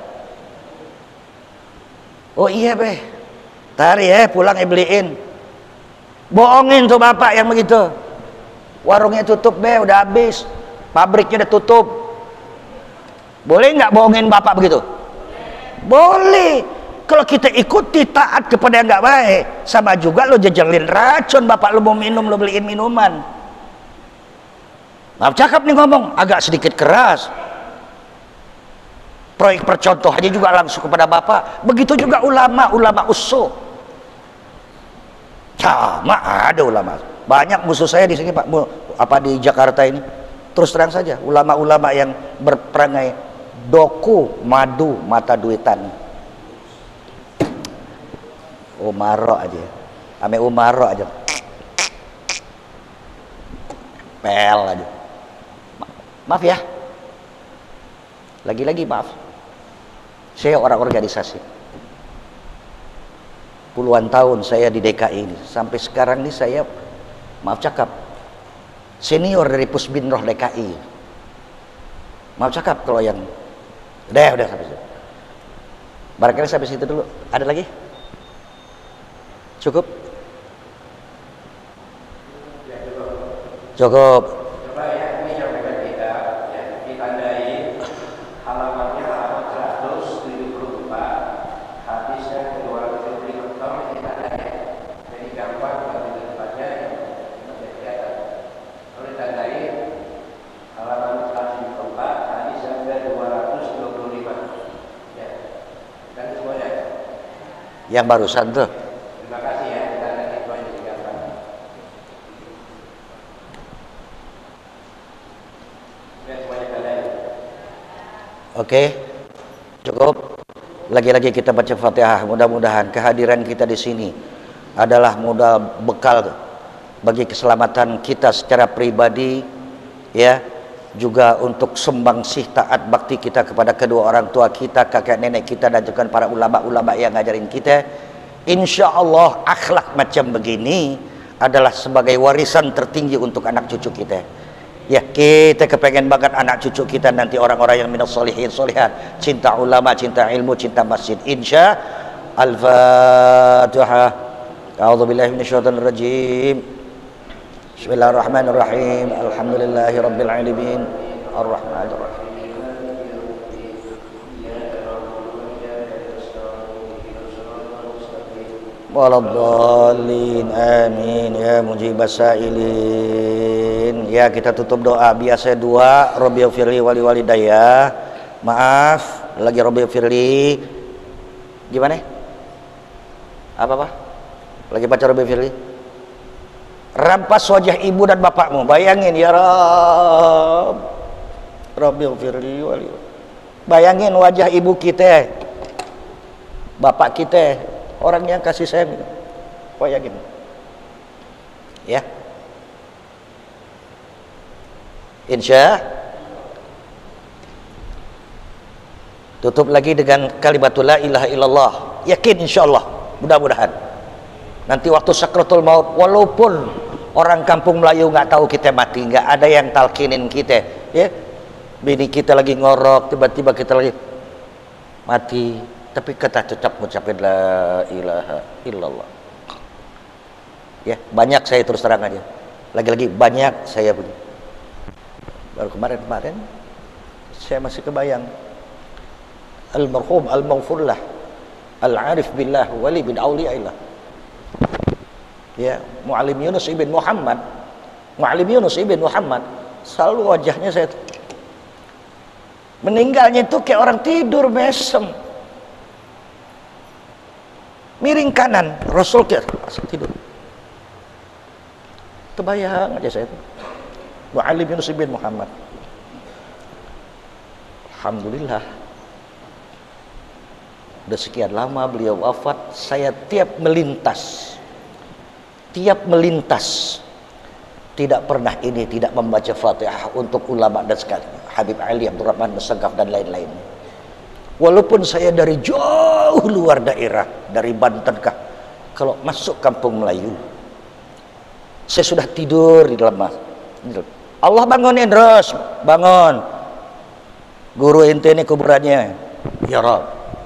Speaker 1: oh iya be tari ya pulang ya beliin bohongin tuh bapak yang begitu warungnya tutup be udah habis pabriknya udah tutup boleh nggak bohongin bapak begitu boleh kalau kita ikuti taat kepada yang nggak baik sama juga lo jejelin racun bapak lo mau minum lo beliin minuman maaf cakap nih ngomong agak sedikit keras proyek percontoh aja juga langsung kepada bapak begitu juga ulama ulama usul sama ada ulama banyak musuh saya di sini pak apa di Jakarta ini terus terang saja ulama-ulama yang berperangai doku madu mata duitan umaro aja ame umaro aja pel aja maaf ya lagi-lagi maaf saya orang organisasi puluhan tahun saya di D K I ini sampai sekarang ini saya maaf cakap senior dari Pusbinroh D K I maaf cakap kalau yang udah udah sampai situ barangkali sampai situ dulu ada lagi cukup cukup
Speaker 2: Coba ya, ini sampaikan kita, ya, ditandai halamannya halaman seratus tujuh puluh empat, hadisnya dua ratus tujuh puluh lima, tolong ditandai. Jadi gampang kalau di depannya yang menjadi kelihatan. Kalau ditandai halaman seratus tujuh puluh empat, hadis sampai dua ratus dua puluh lima. Ya, kan semuanya.
Speaker 1: yang barusan tuh
Speaker 2: Terima kasih ya, ditandai itu aja jadi gampang.
Speaker 1: oke cukup lagi-lagi kita baca Fatihah mudah-mudahan kehadiran kita di sini adalah modal bekal bagi keselamatan kita secara pribadi ya juga untuk sumbangsih taat bakti kita kepada kedua orang tua kita kakek nenek kita dan juga para ulama-ulama yang ngajarin kita insya Allah akhlak macam begini adalah sebagai warisan tertinggi untuk anak cucu kita ya kita kepengen banget anak cucu kita nanti orang-orang yang minas solihin solihat cinta ulama cinta ilmu cinta masjid insya al-fatihah a'udzubillahi minasyaitonir rajim bismillahirrahmanirrahim alhamdulillahi rabbil alamin arrahmanir rahim waladhdallin amin ya mujibas sailin ya kita tutup doa biasa dua Rabbighfirli wali walidayya maaf lagi Rabbighfirli gimana apa apa lagi baca Rabbighfirli rampas wajah ibu dan bapakmu bayangin ya Rabb Rabbighfirli wali bayangin wajah ibu kita bapak kita orang yang kasih sayang itu bayangin ya insya tutup lagi dengan kalimatul la ilaha illallah yakin insyaallah mudah-mudahan nanti waktu sakratul maut walaupun orang kampung Melayu nggak tahu kita mati nggak ada yang talkinin kita ya bini kita lagi ngorok tiba-tiba kita lagi mati tapi kita tetap mengucapkan la ilaha illallah ya banyak saya terus terang aja lagi-lagi banyak saya punya baru kemarin-kemarin saya masih kebayang almarhum al-maghfurlah al-arif billah wali bin awliyaillah ya Muallim Yunus ibn Muhammad Muallim Yunus ibn Muhammad Selalu wajahnya saya tuh. Meninggalnya itu kayak orang tidur mesem. Miring kanan, Rasul kayak tidur. Kebayang aja saya tuh. Wa Ali bin Yusuf bin Muhammad. Alhamdulillah. Udah sekian lama beliau wafat, saya tiap melintas, tiap melintas, tidak pernah ini tidak membaca Fatihah untuk ulama dan sekali Habib Ali, Abdurrahman As-Sagaf dan lain-lain. Walaupun saya dari jauh luar daerah, dari Banten kah, kalau masuk kampung Melayu, saya sudah tidur di dalam masjid. Allah bangunin terus, bangun. Guru ente ini kuburannya, ya Rabb.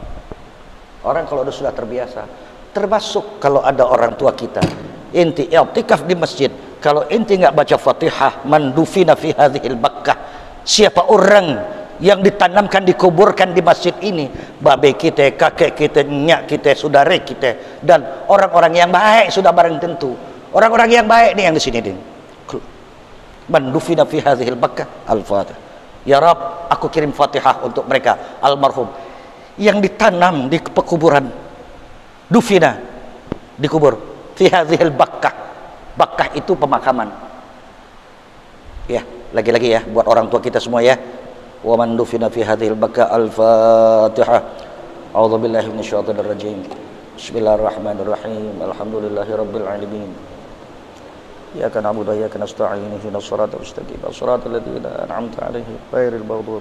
Speaker 1: Orang kalau sudah terbiasa, termasuk kalau ada orang tua kita, inti i'tikaf di masjid, kalau inti nggak baca Fatihah, mandufina fi hadhil Makkah, siapa orang yang ditanamkan, dikuburkan di masjid ini, babe kita, kakek kita, nyak kita, saudara kita, dan orang-orang yang baik sudah barang tentu. Orang-orang yang baik nih yang di sini nih. Mandufina fi hadhil Makkah, al-Fatihah. Ya Rabb, aku kirim Fatihah untuk mereka almarhum yang ditanam di pekuburan. Dufina, dikubur fi hadhil Makkah. Makkah itu pemakaman. Ya, lagi-lagi ya buat orang tua kita semua ya. Wa man dufina fi hadhil Makkah, al-Fatihah. A'udzu billahi minasyaitonir rajim. Bismillahirrahmanirrahim. Alhamdulillahirabbil alamin. Iyyaka na'budu wa iyyaka nasta'in. Ihdinas siratal mustaqim. Shiratal ladzina an'amta 'alaihim ghairil maghdubi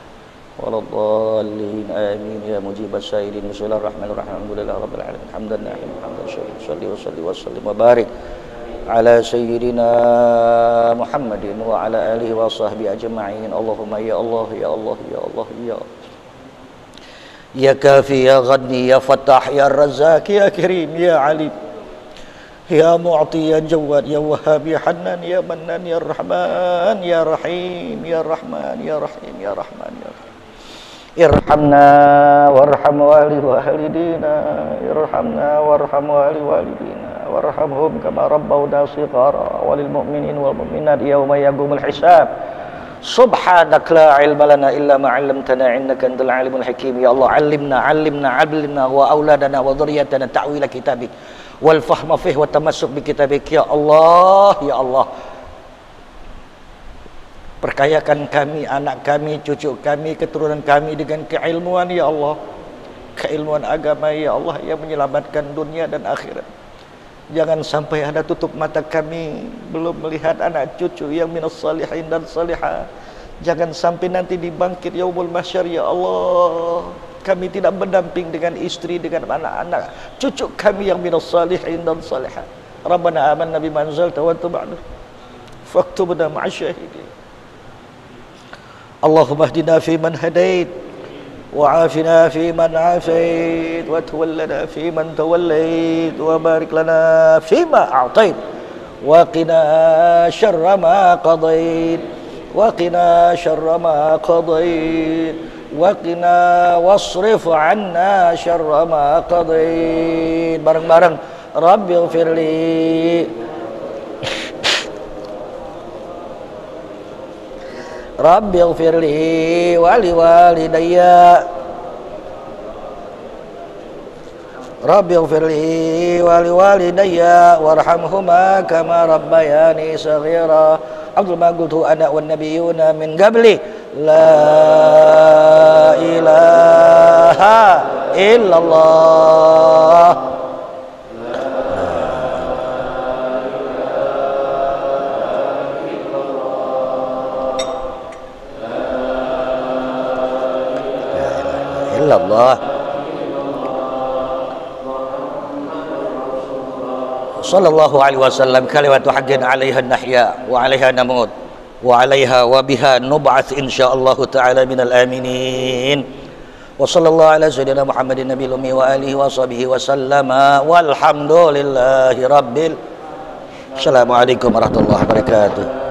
Speaker 1: waladdallin. Amin ya mujibas sa'ilin. Bismillahirrahmanirrahim. Alhamdulillahirabbil alamin. Hamdan na'im hamdan syukur. Shalli wa salli wa sallim wa barik ala sayyidina Muhammadin wa ala alihi wa sahbihi ajma'in. Allahumma ya Allah ya Allah ya Allah ya ya kafi ya ghani ya fattah ya razzaq ya karim ya alim ya mu'ti ya jawad ya wahhab ya hannan ya mannan ya rahman ya rahim ya rahman ya rahim ya rahman ya rahim. Irhamna warham wali walidina, irhamna warham wali walidina, warhamhum kama rabbawna shighara, walil mu'minin wal mu'minat yawma yaqumul hisab. Subhanak la ilma lana illa ma 'allamtana innaka antal alimul hakim. Ya Allah, 'allimna 'allimna 'allimna wa auladana wa dhurriyyatana ta'wila kitabik wal fahma fihi wa tamassuk bi kitabik. Ya Allah, ya Allah, perkayakan kami, anak kami, cucu kami, keturunan kami dengan keilmuan ya Allah, keilmuan agama ya Allah yang menyelamatkan dunia dan akhirat. Jangan sampai ada tutup mata kami belum melihat anak cucu yang minas salihin dan salihah. Jangan sampai nanti dibangkit yaumul mahsyar ya Allah, kami tidak berdamping dengan istri, dengan anak-anak, cucu kami yang minas salihin dan salihah. Rabbana amanna bima anzalta wa tabi'na faktubna ma'asyahidin. Allahumma hdina fi man hadait wa afina fi man afait wa tawallana fi man tawallait wa barik lana fi ma a'tait wa qina syarra ma qadait wa qina syarra ma qadait wa qina wasrif 'anna syarra ma qadait. Bareng-bareng Rabbighfirli Rabbighfirli wa liwalidayya Rabbighfirli wa liwalidayya warhamhuma kama rabbayani saghira. Abdul ma qultu ana wan nabiyyuna min qabli la ilaha illallah. Allah sallallahu alaihi wasallam kalimatu haqqin 'alaiha nahya wa 'alaiha namut wa 'alaiha wa biha nub'ats insyaallah ta'ala minal aminin. Wa sallallahu ala sayyidina Muhammadin nabiyil ummi wa alihi wa sahbihi wa sallama walhamdulillahi rabbil. Assalamualaikum warahmatullahi wabarakatuh.